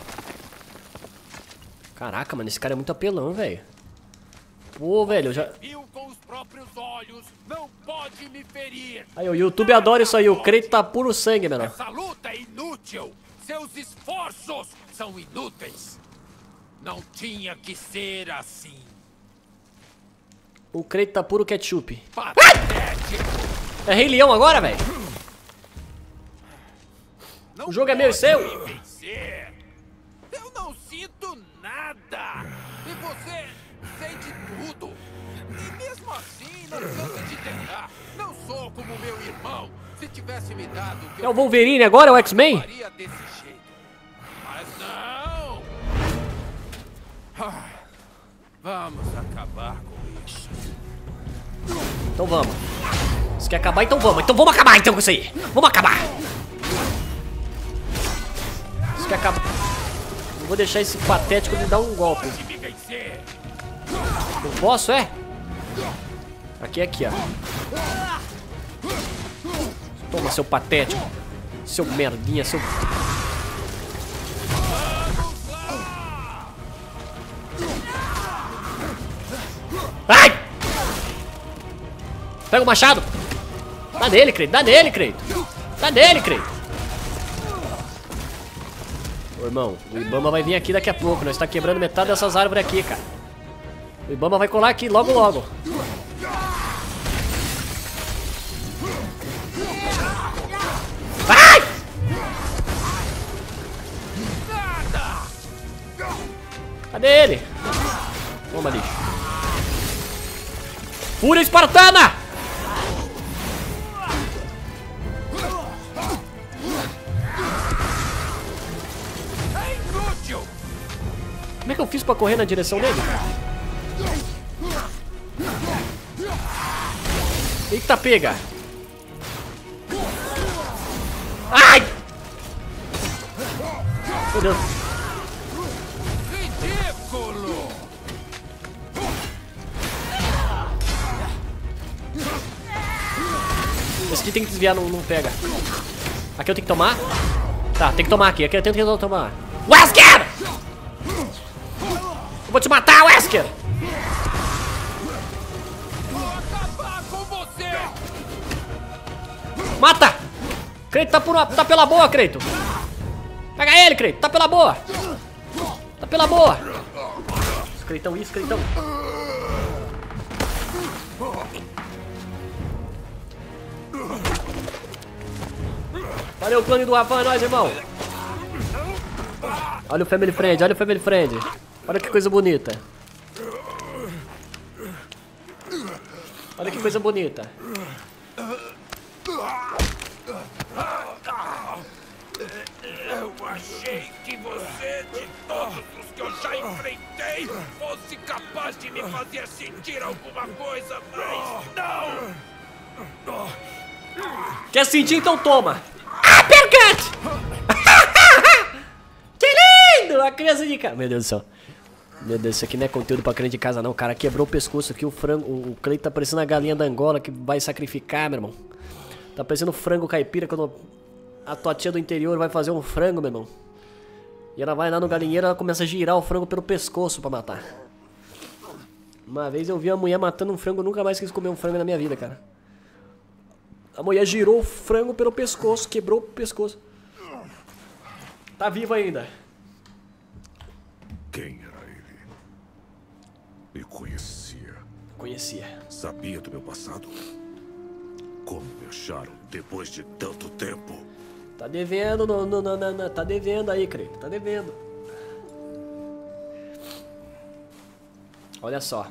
Caraca, mano, esse cara é muito apelão, velho. Pô, velho, eu já... Viu com os próprios olhos, não pode me ferir. Aí, o YouTube adora isso aí. O Creighton tá puro sangue, menor. Essa luta é inútil. Seus esforços são inúteis. Não tinha que ser assim. O Kratos tá puro ketchup. Patético. É Rei Leão agora, velho? Não O jogo é meu e seu? pode vencer. Eu não sinto nada. E você sente tudo. E mesmo assim, não cansa de tentar. Não sou como meu irmão. Se tivesse me dado o que É o Wolverine agora, é o X-Men? faria desse jeito. Mas não. Ah, vamos acabar com isso. Então vamos. Se quer acabar, então vamos. Então vamos acabar então com isso aí. Vamos acabar. Se quer acabar... Não vou deixar esse patético me dar um golpe. Me vencer. Eu posso, é? Aqui, aqui, ó. Toma, seu patético. Seu merdinha, seu... Ai! Pega o machado. Dá nele, Kratos. Dá nele, Kratos. Dá nele, Kratos. Ô, irmão, o Ibama vai vir aqui daqui a pouco. Nós tá quebrando metade dessas árvores aqui, cara. O Ibama vai colar aqui logo, logo. Ai! Cadê ele? Toma, lixo. Fúria espartana! É inútil. Como é que eu fiz pra correr na direção dele? Eita, pega! Ai! Meu Deus. Ridículo. Esse aqui tem que desviar, não pega. Aqui eu tenho que tomar? Tá, tem que tomar aqui. Aqui eu tenho que tomar. Wesker! Eu vou te matar, Wesker! Vou acabar com você. Mata! Kratos tá pela boa, Kratos. Pega ele, Kratos. Tá pela boa. Tá pela boa. Kratão, isso, Kratão. Valeu, clone do Rafa, é nóis, irmão. Olha o Family Friend, olha o Family Friend. Olha que coisa bonita. Olha que coisa bonita. Eu achei que você, de todos os que eu já enfrentei, fosse capaz de me fazer sentir alguma coisa, mas não! Quer sentir? Então toma. Ah, percante! Que lindo! A criança de casa. Meu Deus do céu. Meu Deus, isso aqui não é conteúdo pra criança de casa não. O cara quebrou o pescoço aqui, o frango. O Kratos tá parecendo a galinha da Angola que vai sacrificar, meu irmão. Tá parecendo frango caipira quando a tua tia do interior vai fazer um frango, meu irmão. E ela vai lá no galinheiro e ela começa a girar o frango pelo pescoço pra matar. Uma vez eu vi a mulher matando um frango, eu nunca mais quis comer um frango na minha vida, cara. A mulher girou o frango pelo pescoço, quebrou o pescoço. Tá vivo ainda. Quem era ele? Me conhecia. Conhecia. Sabia do meu passado? Como me acharam depois de tanto tempo? Tá devendo, não. Tá devendo aí, Kratos. Tá devendo. Olha só.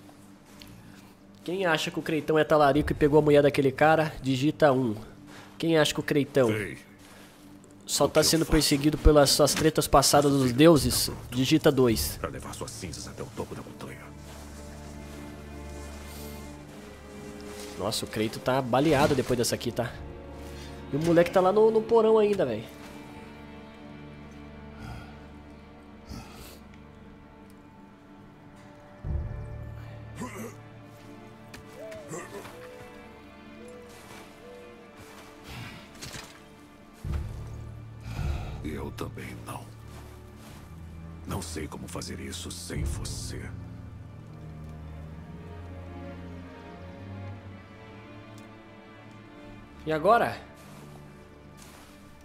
Quem acha que o Kratão é talarico e pegou a mulher daquele cara, digita 1. Quem acha que o Kratão Ei, só tá sendo perseguido pelas suas tretas passadas dos deuses, digita 2. para levar suas cinzas até o topo da montanha. Nossa, o Kratos tá baleado depois dessa aqui, tá? E o moleque tá lá no porão ainda, velho. E eu também não. Não sei como fazer isso sem você. E agora?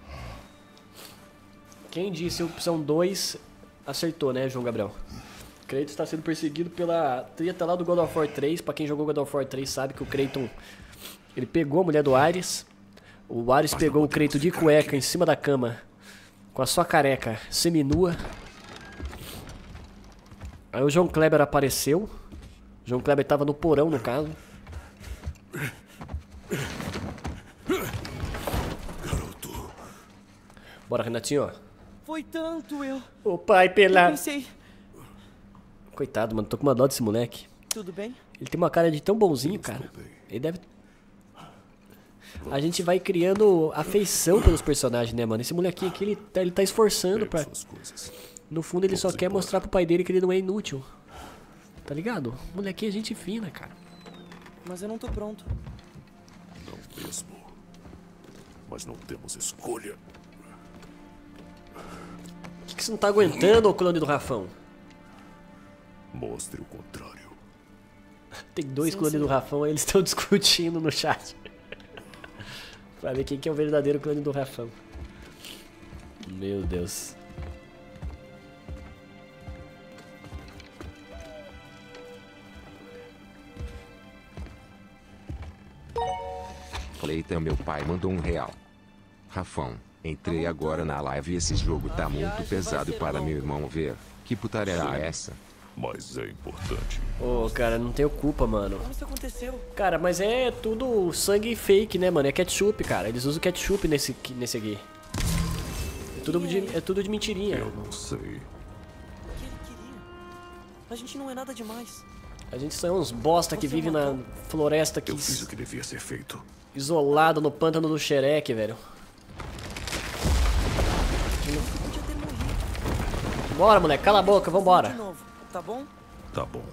Quem disse opção 2 acertou, né, João Gabriel? Kratos está sendo perseguido pela treta lá do God of War 3. Pra quem jogou God of War 3 sabe que o Kratos, ele pegou a mulher do Ares. O Ares pegou o Kratos de cueca em cima da cama, com a sua careca seminua. Aí o João Kleber apareceu. O João Kleber tava no porão, no caso. Garoto. Bora, Renatinho. Foi tanto, eu O pai pela... pensei... Coitado, mano. Tô com uma dó desse moleque. Tudo bem? Ele tem uma cara de tão bonzinho, cara. Ele deve... A gente vai criando afeição pelos personagens, né, mano? Esse molequinho aqui, ele tá esforçando pra... Suas coisas. No fundo, ele só Vamos quer embora. mostrar pro pai dele que ele não é inútil. Tá ligado? O molequinho é gente fina, cara. Mas eu não tô pronto. Não mesmo. Mas não temos escolha. O que você não tá aguentando, ô clone do Rafão? Mostre o contrário. Tem dois Sim, clones sim. do Rafão, aí eles estão discutindo no chat. Pra ver quem que é o verdadeiro clone do Rafão. Meu Deus. Cleiton, meu pai mandou R$1. Rafão, entrei agora na live e esse jogo tá muito pesado para meu irmão ver. Que putaria é essa? Mas é importante. Ô, cara, não tenho culpa, mano. Como isso aconteceu? Cara, mas é tudo sangue fake, né, mano? É ketchup, cara. Eles usam ketchup nesse aqui. É tudo de mentirinha. Eu não sei. O que ele queria? A gente não é nada demais. A gente são uns bosta que vive na floresta aqui, Eu fiz o que devia ser feito. isolado no pântano do Xerec, velho. Podia ter morrido. Bora, moleque, cala a boca, De vambora. novo, tá bom? Tá bom.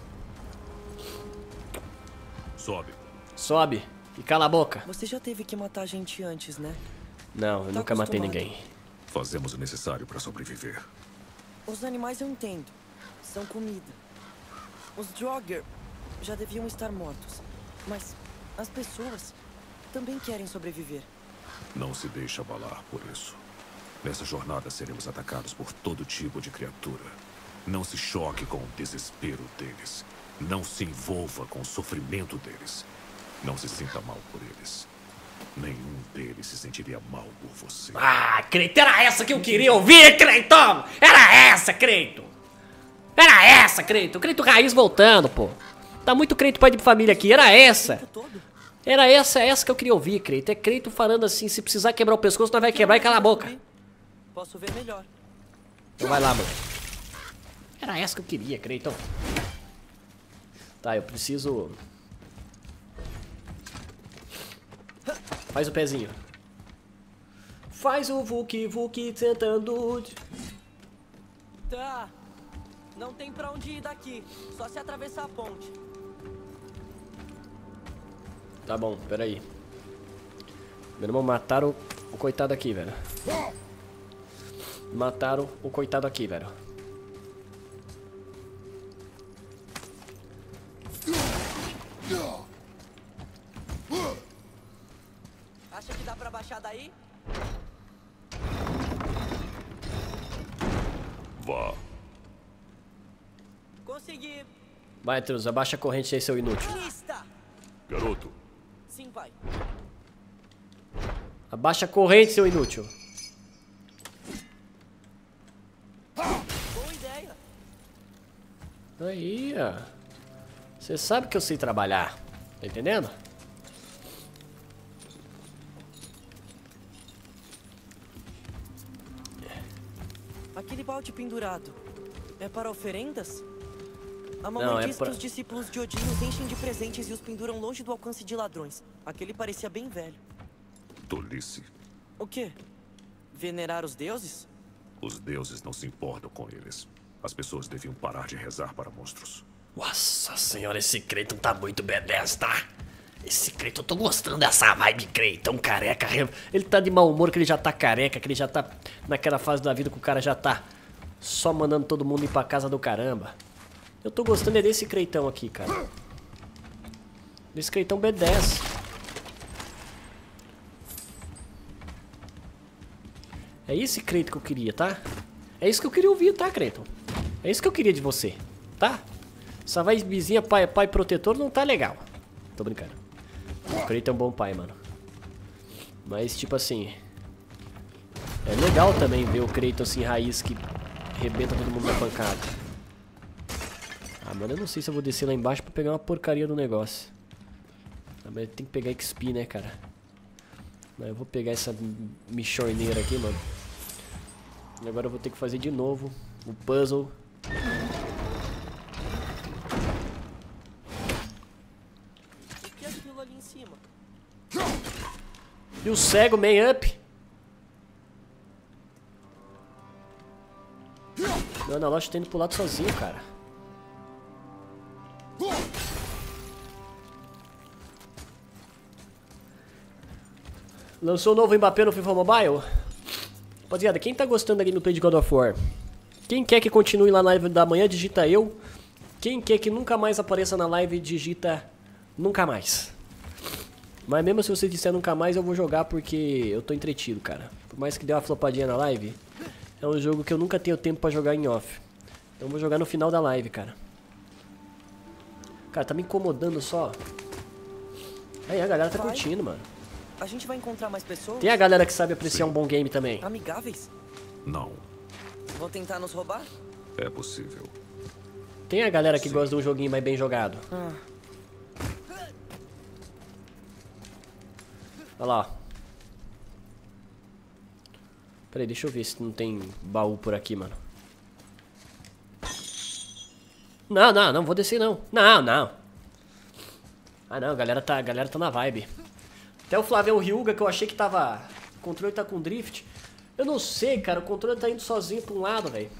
Sobe. Sobe e cala a boca. Você já teve que matar gente antes, né? Não, eu Tá nunca matei acostumado. ninguém. Fazemos o necessário para sobreviver. Os animais eu entendo. São comida. Os Draugr já deviam estar mortos. Mas as pessoas também querem sobreviver. Não se deixe abalar por isso. Nessa jornada seremos atacados por todo tipo de criatura. Não se choque com o desespero deles. Não se envolva com o sofrimento deles. Não se sinta mal por eles. Nenhum deles se sentiria mal por você. Ah, Creito, era essa que eu queria ouvir, Creitão! Era essa, Creito! Era essa, Creito! Creito Raiz voltando, pô. Tá muito Creito pai de família aqui, era O essa! tempo todo? Era essa que eu queria ouvir, Creito. É Creito falando assim, se precisar quebrar o pescoço, nós vai quebrar e cala a boca. Posso ver melhor. Então vai lá, mano. Era essa que eu queria, Creito. Tá, eu preciso... Faz o pezinho. Faz o Vuk tentando... Tá. Não tem pra onde ir daqui. Só se atravessar a ponte. Tá bom, peraí. Meu irmão, mataram o coitado aqui, velho. Mataram o coitado aqui, velho. Acha que dá pra baixar daí? Vá. Consegui. Vai, Truz, abaixa a corrente aí, seu inútil. Lista. Garoto, Sim, pai. Abaixa a corrente, seu inútil. Boa ideia. Aí, ó. Você sabe que eu sei trabalhar. Tá entendendo? Aquele balde pendurado é para oferendas? A Não, mamãe é diz pra- que os discípulos de Odin os enchem de presentes e os penduram longe do alcance de ladrões. Aquele parecia bem velho. tolice. O quê? Venerar os deuses? Os deuses não se importam com eles. As pessoas deviam parar de rezar para monstros. Nossa senhora, esse Creiton tá muito B10, tá? Esse Creiton, eu tô gostando dessa vibe Creiton careca. Ele tá de mau humor, que ele já tá careca, que ele já tá naquela fase da vida que o cara já tá só mandando todo mundo ir pra casa do caramba. Eu tô gostando é desse Creitão aqui, cara. Desse Creitão B10. É esse Creito que eu queria, tá? É isso que eu queria ouvir, tá, Creito? É isso que eu queria de você. tá? Essa vibezinha pai protetor não tá legal. Tô brincando. O Kratos é um bom pai, mano. Mas, tipo assim... É legal também ver o Kratos assim, raiz, que arrebenta todo mundo na pancada. Ah, mano, eu não sei se eu vou descer lá embaixo pra pegar uma porcaria do negócio. Ah, mas tem que pegar XP, né, cara? Mas eu vou pegar essa michorneira aqui, mano. E agora eu vou ter que fazer de novo o puzzle. O que é aquilo ali em cima? E o cego, man up. Meu analógico tá indo pro lado sozinho, cara. Lançou o novo Mbappé no FIFA Mobile? Rapaziada, quem tá gostando da gameplay de God of War? Quem quer que continue lá na live da manhã, digita eu. Quem quer que nunca mais apareça na live, digita nunca mais. Mas mesmo se você disser nunca mais, eu vou jogar porque eu tô entretido, cara. Por mais que dê uma flopadinha na live, é um jogo que eu nunca tenho tempo pra jogar em off. Então eu vou jogar no final da live, cara. Cara, tá me incomodando só. Aí a galera tá curtindo, mano. A gente vai encontrar mais pessoas? Tem a galera que sabe apreciar um bom game também. Amigáveis? Não, Vão tentar nos roubar? é possível. Tem a galera que gosta de um joguinho mais bem jogado. Olha lá. Peraí, deixa eu ver se não tem baú por aqui, mano. Não vou descer não. Não. Ah não, a galera tá na vibe. Até o Flavião Ryuga, que eu achei que tava... O controle tá com drift. Eu não sei, cara, o controle tá indo sozinho pra um lado, velho.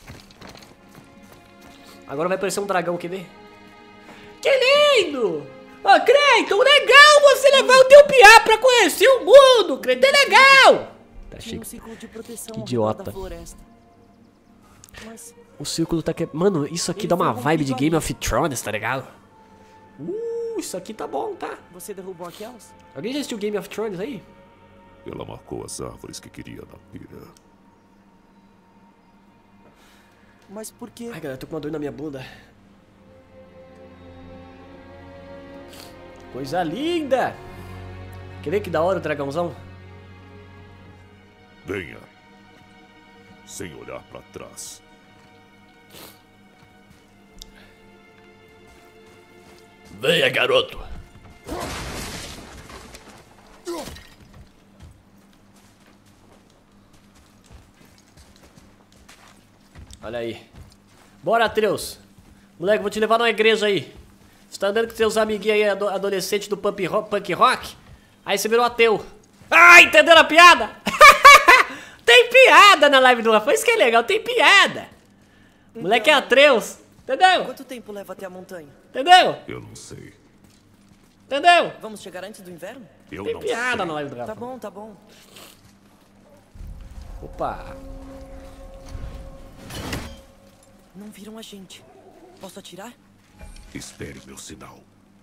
Agora vai aparecer um dragão, quer ver? Que lindo! Ô, Kratos, legal você levar o teu piá pra conhecer o mundo, Kratos, é legal! Tá Tem chique. um ciclo de proteção Que ao idiota. redor da floresta. Mas O círculo tá... Mano, isso aqui dá uma vibe de Game of Thrones, tá ligado? Isso aqui tá bom, tá? você derrubou aquelas? Alguém já assistiu Game of Thrones aí? Ela marcou as árvores que queria na pira. Mas por quê? Ai, galera, tô com uma dor na minha bunda. Coisa linda! Quer ver que da hora o dragãozão? Venha, sem olhar pra trás. Venha, garoto. Olha aí. Bora, Atreus. Moleque, vou te levar numa igreja aí. Você tá andando com seus amiguinhos aí, adolescentes do punk rock? Aí você virou ateu. Ah, entenderam a piada? Tem piada na live do Rafa. Isso que é legal, tem piada. Moleque é Atreus. Entendeu? Quanto tempo leva até a montanha? Entendeu? Eu não sei. Entendeu? Vamos chegar antes do inverno? Eu Tem não piada sei. na live do Rafa. Tá bom. Opa. Não viram a gente. Posso atirar? Espere meu sinal.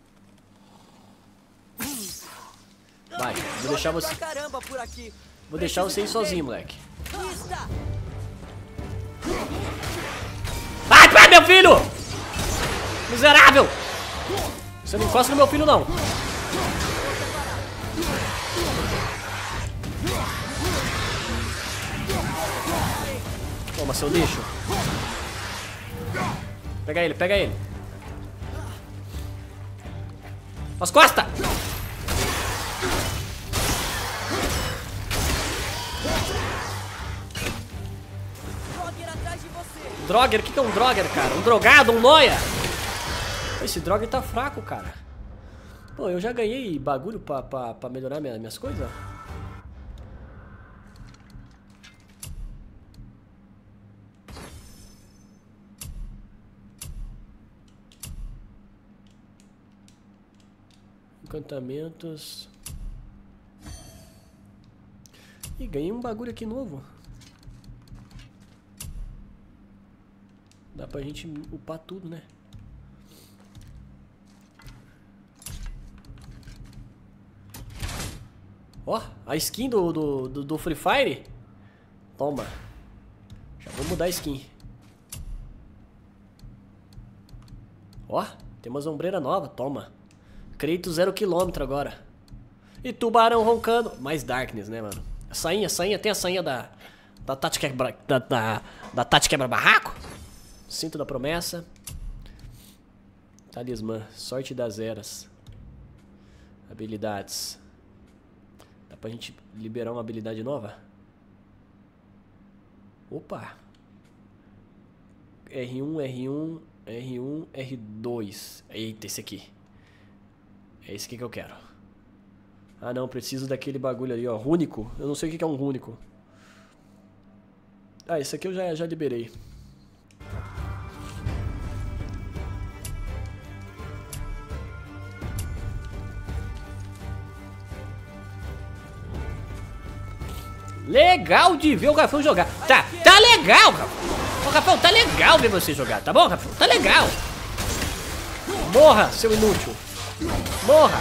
Vai, vou deixar você. Pra caramba por aqui. Vou deixar você ir sozinho, moleque. Pista! Vai, pai, meu filho! Miserável! Você não encosta no meu filho, não. Toma, seu lixo. Pega ele, pega ele. As costas! Drogger atrás de você! Drogger? O que é um Drogger, cara? Um drogado, um noia? Esse Drogger tá fraco, cara. Pô, eu já ganhei bagulho pra melhorar minhas coisas. Encantamentos. Ih, ganhei um bagulho aqui novo. Dá pra gente upar tudo, né? Ó, a skin do Free Fire. Toma. Já vou mudar a skin. Ó, tem uma ombreira nova, toma. Kratos 0 km agora. E tubarão roncando. Mais Darkness, né, mano? A sainha, tem a sainha da Tati da Tati quebra-barraco? Cinto da promessa. Talismã, sorte das eras. Habilidades. Dá pra gente liberar uma habilidade nova? Opa! R1, R2. Eita, esse aqui. É esse aqui que eu quero. Ah não, preciso daquele bagulho ali, ó. Rúnico. Eu não sei o que é um rúnico. Ah, esse aqui eu já liberei. Legal de ver o Rafão jogar. Tá legal, Rafão. Ô, Rafão, tá legal ver você jogar, tá bom, Rafão? Tá legal. Morra, seu inútil. Morra.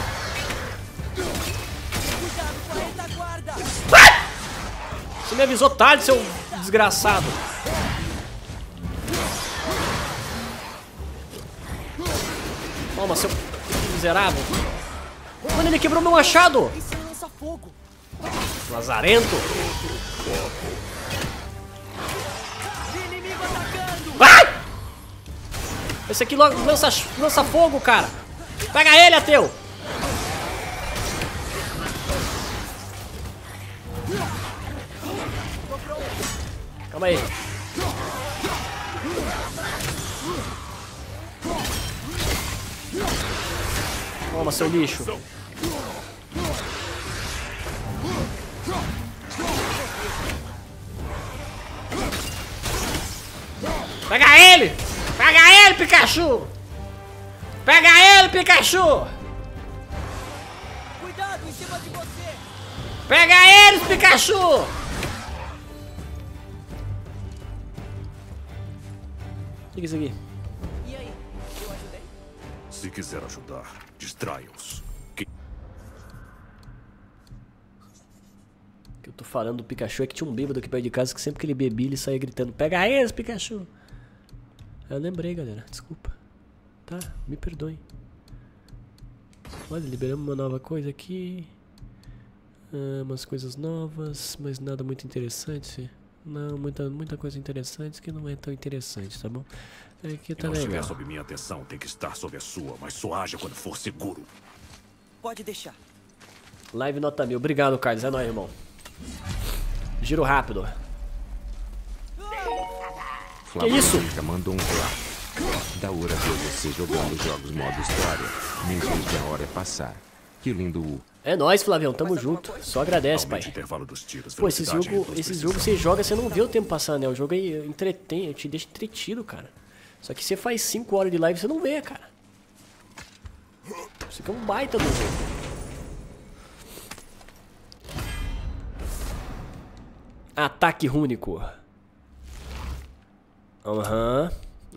Você me avisou tarde, seu desgraçado. Toma, seu miserável. Mano, ele quebrou meu machado. Lazarento. Ah! Esse aqui logo lança fogo, cara. Pega ele, ateu. Calma aí. Toma, seu lixo. Pega ele! Pega ele, Pikachu! Pega ele, Pikachu! Cuidado em cima de você! Pega ele, Pikachu! O que é isso aqui? E aí, eu ajudei? Se quiser ajudar, distraia-os. O que eu tô falando do Pikachu é que tinha um bêbado aqui perto de casa que sempre que ele bebia ele saía gritando: pega eles, Pikachu! Eu lembrei, galera, desculpa. Tá, me perdoem. Olha, liberamos uma nova coisa aqui. Umas coisas novas, mas nada muito interessante. Não, muita coisa interessante que não é tão interessante, tá bom? Aqui tá legal. Se estiver legal. sob minha atenção, tem que estar sob a sua, mas só haja quando for seguro. Pode deixar. Live nota 1000. Obrigado, Carlos. É nóis, irmão. Giro rápido. Que isso? Mandou um relato. Da hora ver você jogando jogos modo história. Nem vejo a hora passar. Que lindo. É nóis, Flavião. Tamo junto. Só agradece, pai. Intervalo dos tiros, Pô, esse jogo você joga, você não vê o tempo passar, né? O jogo aí entretém, te deixa entretido, cara. Só que você faz 5 horas de live, você não vê, cara. Isso aqui é um baita do jogo. Ataque rúnico. Aham.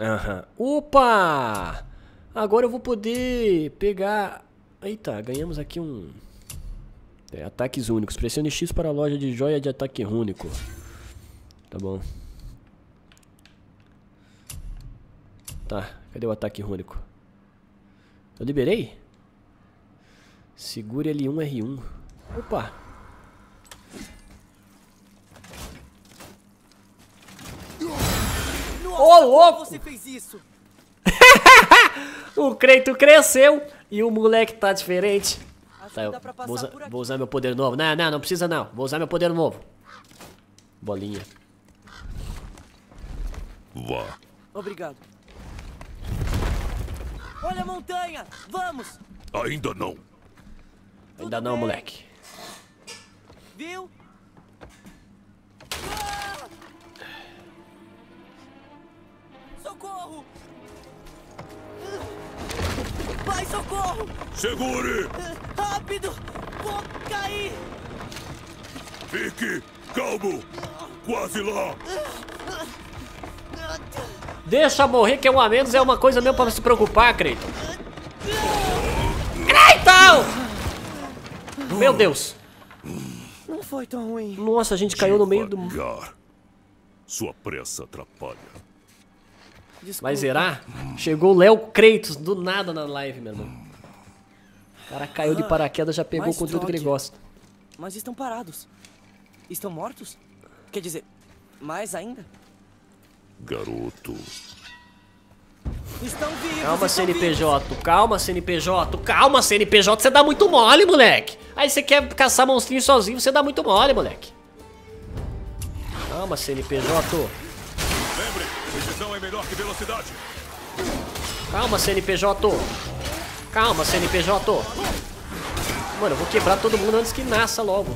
Opa! Agora eu vou poder pegar... Eita, ganhamos aqui um... ataques únicos. Pressione X para a loja de joia de ataque único. Tá bom. Tá, cadê o ataque único? Eu liberei? Segure L1, R1. Opa! Ô, louco! Você fez isso? O Kratos cresceu e o moleque tá diferente. Tá, eu Dá pra passar por aqui. vou usar meu poder novo. Não precisa não. Vou usar meu poder novo. Bolinha. Vá. Obrigado. Olha a montanha! Vamos! Ainda não. Ainda não, moleque. Viu? Socorro! Pai, socorro! Segure! Rápido! Vou cair! Fique calmo! Quase lá! Deixa morrer que é um a menos, é uma coisa mesmo pra se preocupar, Kratos. Kratos! Meu Deus. Não foi tão ruim. Nossa, a gente caiu no meio do... Devagar. Sua pressa atrapalha. Desculpa. Vai zerar? Chegou o Léo Kratos do nada na live, meu irmão. O cara caiu de paraquedas, já pegou o mais conteúdo que ele Drogger. gosta. Mas estão parados. Estão mortos? Quer dizer, mais ainda? Garoto. Estão vivos! Calma, estão CNPJ, calma, CNPJ, calma, CNPJ, você dá muito mole, moleque. Aí você quer caçar monstrinho sozinho, você dá muito mole, moleque. Calma, CNPJ. Lembre, precisão é melhor que velocidade. Calma, CNPJ. Calma, CNPJ. Mano, eu vou quebrar todo mundo antes que nasça logo.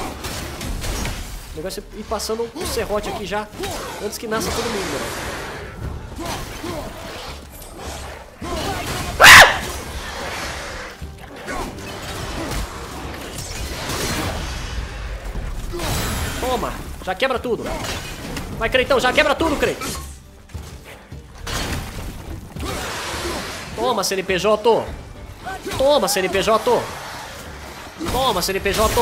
O negócio é ir passando o serrote aqui já, antes que nasça todo mundo, mano. Toma, já quebra tudo. Vai, Creitão, já quebra tudo, Creito. Toma, CNPJ. Toma, CNPJ. Toma, CNPJ.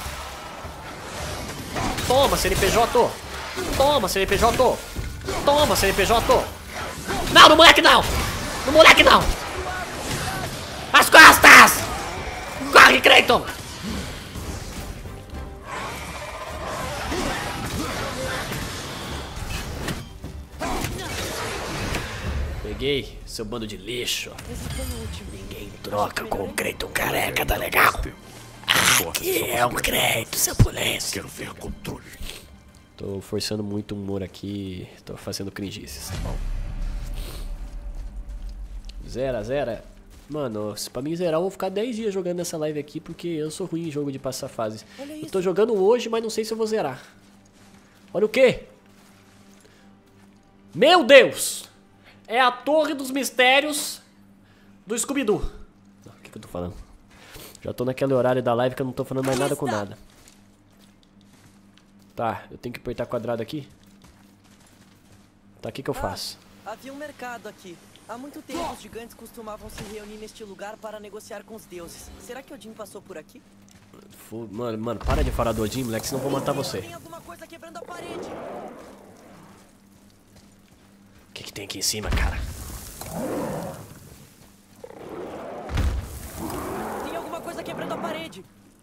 Toma, CNPJ. Toma, CNPJ. Toma, CNPJ. Não, no moleque não. No moleque não. As costas. Corre, Creighton. Peguei, seu bando de lixo. Ninguém troca com o Creighton careca, tá legal? Aqui é o Creighton, seu polícia. Quero ver controle. Tô forçando muito o humor aqui, tô fazendo cringices, tá bom? Zera, zera. Mano, se pra mim zerar eu vou ficar 10 dias jogando nessa live aqui, porque eu sou ruim em jogo de passar fases. Eu tô jogando hoje, mas não sei se eu vou zerar. Olha o quê? Meu Deus! É a Torre dos Mistérios do Scooby-Doo. O que eu tô falando? Já tô naquele horário da live que eu não tô falando mais nada com nada. Tá, eu tenho que apertar quadrado aqui? Tá, o que que eu faço? Havia um mercado aqui. Há muito tempo os gigantes costumavam se reunir neste lugar para negociar com os deuses. Será que Odin passou por aqui? Mano, para de falar do Odin, moleque, senão eu vou matar você. Tem alguma coisa quebrando a parede. O que que tem aqui em cima, cara? Tem alguma coisa quebrando a parede.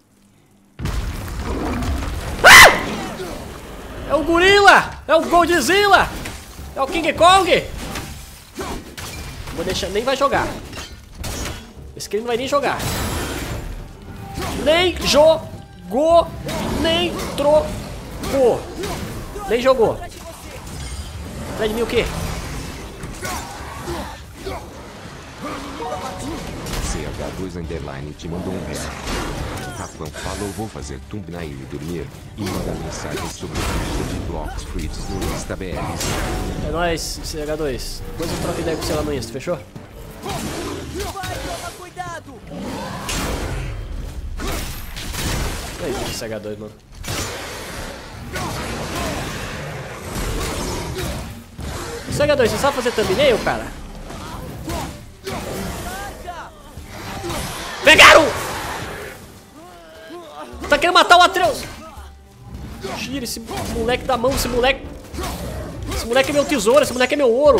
É o gorila! É o Godzilla! É o King Kong! Vou deixar, nem vai jogar. Esse aqui não vai nem jogar. Nem jogou, nem trocou. Nem jogou. Atrás de mim o quê? CH2 Underline te mandou um real. Rafão falou vou fazer thumbnail e dormir. E manda mensagem sobre o vídeo de blocos fritos no Insta BR. É nóis, CH2. Depois eu troco ideia com você lá no Insta, fechou? Vai, toma cuidado! É isso, CH2, mano. CH2, você sabe fazer thumbnail, cara? Pegaram! Tá querendo matar o Atreus! Tira esse moleque da mão, esse moleque... Esse moleque é meu tesouro, esse moleque é meu ouro!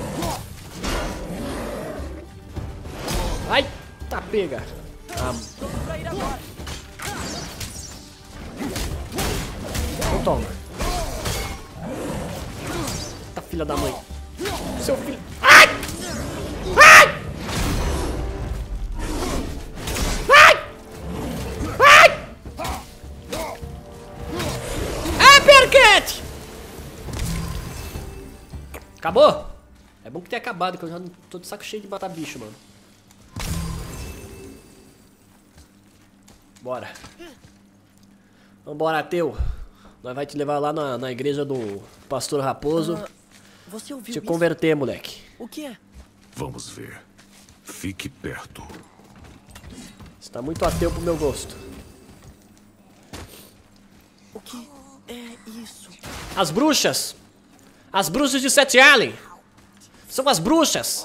Ai, tá pega! Ah. Então toma! Tá filha da mãe! Seu filho... Ai! Ai! Acabou? É bom que tenha acabado, que eu já não tô de saco cheio de matar bicho, mano. Bora. Vambora, Ateu. Nós vai te levar lá na igreja do Pastor Raposo. Você ouviu Te isso? converter, moleque. O que é? Vamos ver. Fique perto. Você tá muito ateu pro meu gosto. O que é isso? As bruxas! As bruxas de Sete Allen! São as bruxas!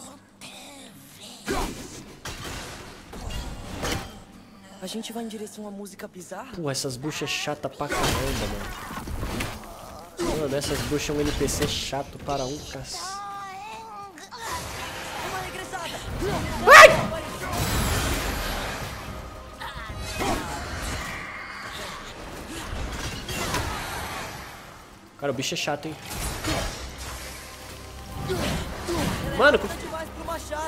A gente vai em direção à música bizarra? Pô, essas bruxas chatas pra caramba, mano. Mano, essas bruxas é um NPC chato para um Ai! Cara, o bicho é chato, hein? Mano, Demais pro machado.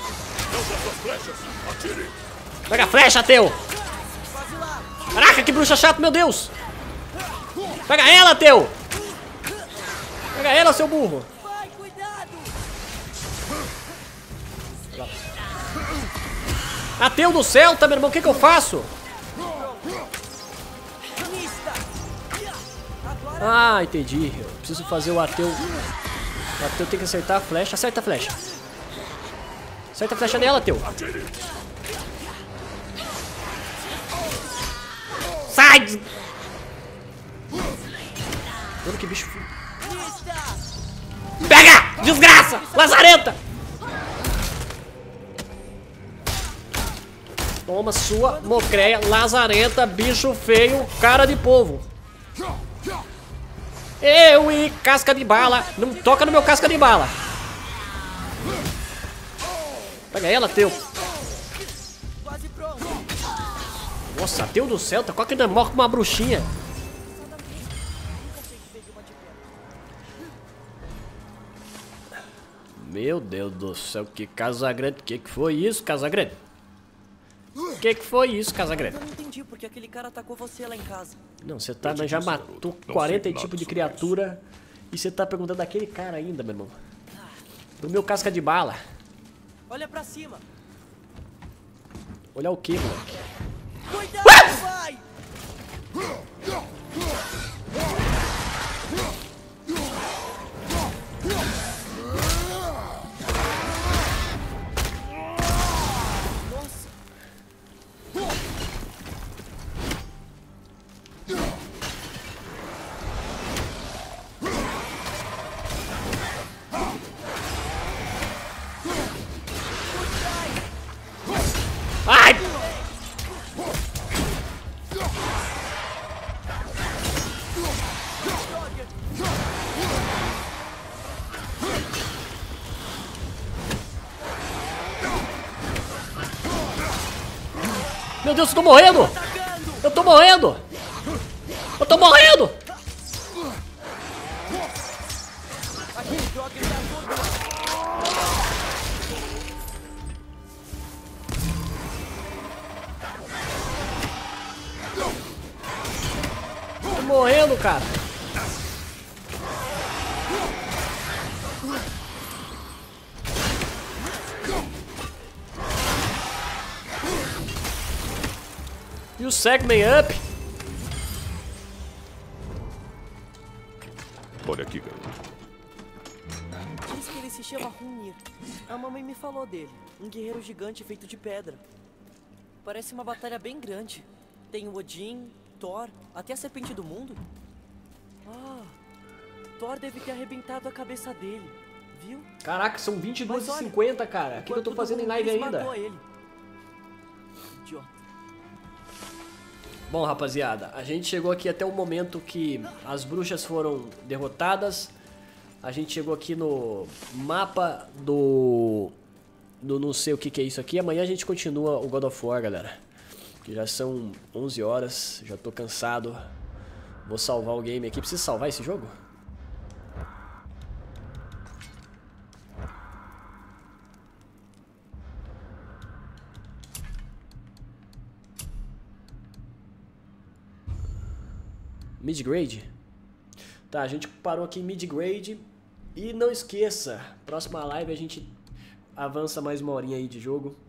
pega a flecha, Teu! Quase lá. Caraca, que bruxa chata, meu Deus! Pega ela, Teu! Pega ela, seu burro! Vai, cuidado. Ateu do céu, tá, meu irmão? O que que eu faço? Mista. Agora Ah, entendi. Eu preciso fazer o ateu. O ateu tem que acertar a flecha. Acerta a flecha. Acerta a flecha nela, Ateu. Sai! Mano, que bicho. Pega! Desgraça! Lazarenta! Toma sua mocreia, lazarenta, bicho feio, cara de povo. Eu e casca de bala. Não toca no meu casca de bala. Pega ela, Teu. quase pronto. Nossa, Teu do céu, tá quase que morre com uma bruxinha. Meu Deus do céu, que Casagrande. Que foi isso, Casagrande? Que foi isso, Casagrande? Eu não entendi porque aquele cara atacou você lá em casa. Não, você tá, já matou 40 tipos de criatura e você tá perguntando daquele cara ainda, meu irmão. Do meu casca de bala. Olha pra cima. Olha o que, moleque? Cuidado, vai. Nossa. Ai! Meu Deus, eu tô morrendo! Eu tô morrendo! Eu tô morrendo! Aquele Drogger tá todo. Tô morrendo, cara! E o Segment Up? Olha aqui, garoto. Diz que ele se chama Hrungnir. A mamãe me falou dele. Um guerreiro gigante feito de pedra. Parece uma batalha bem grande. Tem o Odin, Thor, até a Serpente do Mundo. Ah, Thor deve ter arrebentado a cabeça dele, viu? Caraca, são Mas olha, 22h50, cara. O que eu tô enquanto fazendo em todo live mundo ainda? matou ele. Idiota. Bom, rapaziada, a gente chegou aqui até o momento que as bruxas foram derrotadas. A gente chegou aqui no mapa do não sei o que é isso aqui. Amanhã a gente continua o God of War, galera. Que já são 11 horas, já tô cansado. Vou salvar o game aqui. Preciso salvar esse jogo? Mid-grade? Tá, a gente parou aqui em mid-grade. E não esqueça, próxima live a gente avança mais uma horinha aí de jogo.